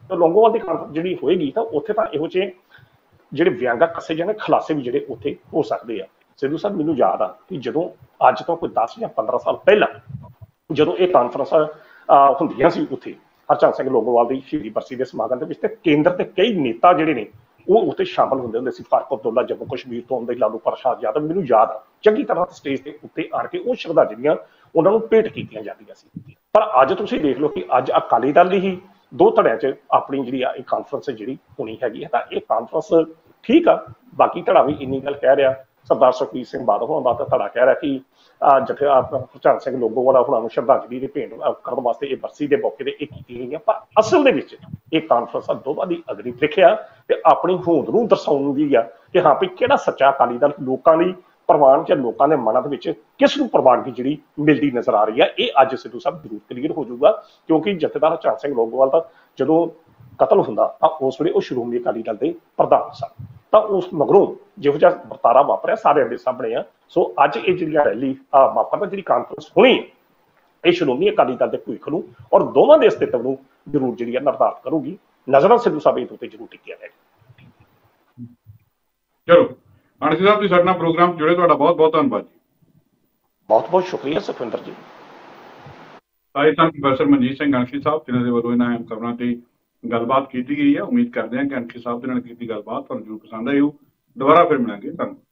Speaker 2: ਤਾਂ ਲੌਂਗੋਵਾਲ ਦੀ ਕਾਨਫਰੰਸ ਜਿਹੜੀ ਹੋਏਗੀ ਤਾਂ ਉੱਥੇ ਤਾਂ ਇਹੋ ਜਿਹੇ ਜਿਹੜੇ ਵਿਅੰਗਕ ਕੱਸੇ ਜਾਣੇ ਖੁਲਾਸੇ ਵੀ ਜਿਹੜੇ ਉੱਥੇ ਹੋ ਸਕਦੇ ਆ। ਸਿੱਧੂ ਸਾਹਿਬ ਮੈਨੂੰ ਯਾਦ ਆ ਕਿ ਜਦੋਂ ਅੱਜ ਤੋਂ ਕੋਈ 10 ਜਾਂ 15 ਸਾਲ ਪਹਿਲਾਂ ਜਦੋਂ ਇਹ ਕਾਨਫਰੰਸ ਹੁੰਦੀਆਂ ਸੀ ਉੱਥੇ ਹਰਚੰਦ ਸਿੰਘ ਲੌਂਗੋਵਾਲ ਦੀ ਸ਼ਹੀਦੀ ਬਰਸੀ ਦੇ ਸਮਾਗਮ ਦੇ ਵਿੱਚ, ਤੇ ਕੇਂਦਰ ਦੇ ਕਈ ਨੇਤਾ ਜਿਹੜੇ ਨੇ ਉਹ ਉੱਥੇ ਸ਼ਾਮਲ ਹੁੰਦੇ ਹੁੰਦੇ ਸੀ। ਫਾਰੂਕ ਅਬਦੁੱਲਾ ਜੰਮੂ ਕਸ਼ਮੀਰ ਤੋਂ ਆਉਂਦੇ, ਲਾਲੂ ਪ੍ਰਸਾਦ ਯਾਦਵ, ਮੈਨੂੰ ਯਾਦ ਆ ਚੰਗੀ ਤਰ੍ਹਾਂ ਸਟੇਜ ਦੇ ਉੱਤੇ ਆਣ ਕੇ ਉਹ ਸ਼ਰਧਾਂਜਲੀਆਂ ਉਹਨਾਂ ਨੂੰ ਭੇਟ ਕੀਤੀਆਂ ਜਾਂਦੀਆਂ ਸੀ। ਪਰ ਅੱਜ ਤੁਸੀਂ ਦੇਖ ਲਓ ਕਿ ਅੱਜ ਅਕਾਲੀ ਦਲ ਦੀ ਹੀ ਦੋ ਧੜਿਆਂ 'ਚ ਆਪਣੀ ਜਿਹੜੀ ਆ ਇਹ ਕਾਨਫਰੰਸ ਜਿਹੜੀ ਹੋਣੀ ਹੈਗੀ ਹੈ। ਤਾਂ ਇਹ ਕਾਨਫਰੰਸ ਠੀਕ ਆ, ਬਾਕੀ ਧੜਾ ਵੀ ਇੰਨੀ ਗੱਲ ਕਹਿ ਰਿਹਾ, ਸਰਦਾਰ ਸੁਖਬੀਰ ਸਿੰਘ ਬਾਦਲ ਹੋਣ ਦਾ ਧੜਾ ਕਹਿ ਰਿਹਾ ਕਿ ਜਿੱਥੇ ਹਰਚੰਦ ਸਿੰਘ ਲੌਂਗੋਵਾਲ ਹੋਣਾ ਨੂੰ ਸ਼ਰਧਾਂਜਲੀ ਦੀ ਭੇਂਟ ਕਰਨ ਵਾਸਤੇ ਇਹ ਬਰਸੀ ਦੇ ਮੌਕੇ ਤੇ ਇਹ ਕੀਤੀ ਗਈ ਹੈ। ਪਰ ਅਸਲ ਦੇ ਵਿੱਚ ਇਹ ਕਾਨਫਰੰਸ ਦੋਵਾਂ ਦੀ ਅਗਨੀ ਪ੍ਰੀਖਿਆ ਤੇ ਆਪਣੀ ਹੋਂਦ ਨੂੰ ਦਰਸਾਉਣ ਦੀ ਆ ਕਿ ਹਾਂ ਵੀ ਕਿਹੜਾ ਸੱਚਾ ਅਕਾਲੀ ਦਲ ਲੋਕਾਂ ਦੀ ਪ੍ਰਵਾਨ ਜਾਂ ਲੋਕਾਂ ਦੇ ਮਨਾਂ ਦੇ ਵਿੱਚ ਕਿਸ ਨੂੰ ਪ੍ਰਵਾਨਗੀ ਜਿਹੜੀ ਮਿਲਦੀ ਨਜ਼ਰ ਆ ਰਹੀ ਹੈ। ਇਹ ਅੱਜ ਸਿੱਧੂ ਸਾਹਿਬ ਜ਼ਰੂਰ ਕਲੀਅਰ ਹੋ ਜਾਊਗਾ, ਕਿਉਂਕਿ ਜਥੇਦਾਰ ਹਰਚੰਦ ਸਿੰਘ ਲੌਂਗੋਵਾਲ ਦਾ ਜਦੋਂ ਕਤਲ ਹੁੰਦਾ ਤਾਂ ਉਸ ਵੇਲੇ ਉਹ ਸ਼੍ਰੋਮਣੀ ਅਕਾਲੀ ਦਲ ਦੇ ਪ੍ਰਧਾਨ ਸਨ। ਤਾਂ ਉਸ ਮਗਰੋਂ ਜਿਹੋ ਜਿਹਾ ਵਰਤਾਰਾ ਵਾਪਰਿਆ ਸਾਰਿਆਂ ਦੇ ਸਾਹਮਣੇ ਆ। ਸੋ ਅੱਜ ਇਹ ਜਿਹੜੀ ਰੈਲੀ ਮਾਫ ਜਿਹੜੀ ਕਾਨਫਰੰਸ ਹੋਣੀ, ਇਹ ਸ਼੍ਰੋਮਣੀ ਅਕਾਲੀ ਦਲ ਦੇ ਭਵਿੱਖ ਨੂੰ ਔਰ ਦੋਵਾਂ ਦੇ ਅਸਤਿਤਵ ਨੂੰ ਜ਼ਰੂਰ ਜਿਹੜੀ ਨਿਰਧਾਰਿਤ ਕਰੂਗੀ। ਨਜ਼ਰਾਂ ਸਿੱਧੂ ਸਾਹਿਬ ਇਹ ਉੱਤੇ ਜ਼ਰੂਰ ਟਿਕਿਆ ਜਾਏਗਾ।
Speaker 1: ਚਲੋ ਅਣਖੀ ਸਾਹਿਬ, ਤੁਸੀਂ ਸਾਡੇ ਨਾਲ ਪ੍ਰੋਗਰਾਮ ਜੁੜੇ, ਤੁਹਾਡਾ ਬਹੁਤ ਬਹੁਤ ਧੰਨਵਾਦ ਜੀ।
Speaker 2: ਬਹੁਤ ਬਹੁਤ ਸ਼ੁਕਰੀਆ ਸੁਖਵਿੰਦਰ ਜੀ।
Speaker 1: ਆਏ ਸਨ ਪ੍ਰੋਫੈਸਰ ਮਨਜੀਤ ਸਿੰਘ ਅਣਖੀ ਸਾਹਿਬ, ਜਿਨ੍ਹਾਂ ਦੇ ਵੱਲੋਂ ਇਹਨਾਂ ਅਹਿਮ ਖਬਰਾਂ ਤੇ ਗੱਲਬਾਤ ਕੀਤੀ ਗਈ ਹੈ। ਉਮੀਦ ਕਰਦੇ ਹਾਂ ਕਿ ਅਣਖੀ ਸਾਹਿਬ ਦੇ ਨਾਲ ਕੀਤੀ ਗੱਲਬਾਤ ਤੁਹਾਨੂੰ ਜ਼ਰੂਰ ਪਸੰਦ ਆਈ ਹੋ। ਦੁਬਾਰਾ ਫਿਰ ਮਿਲਾਂਗੇ। ਧੰਨਵਾਦ।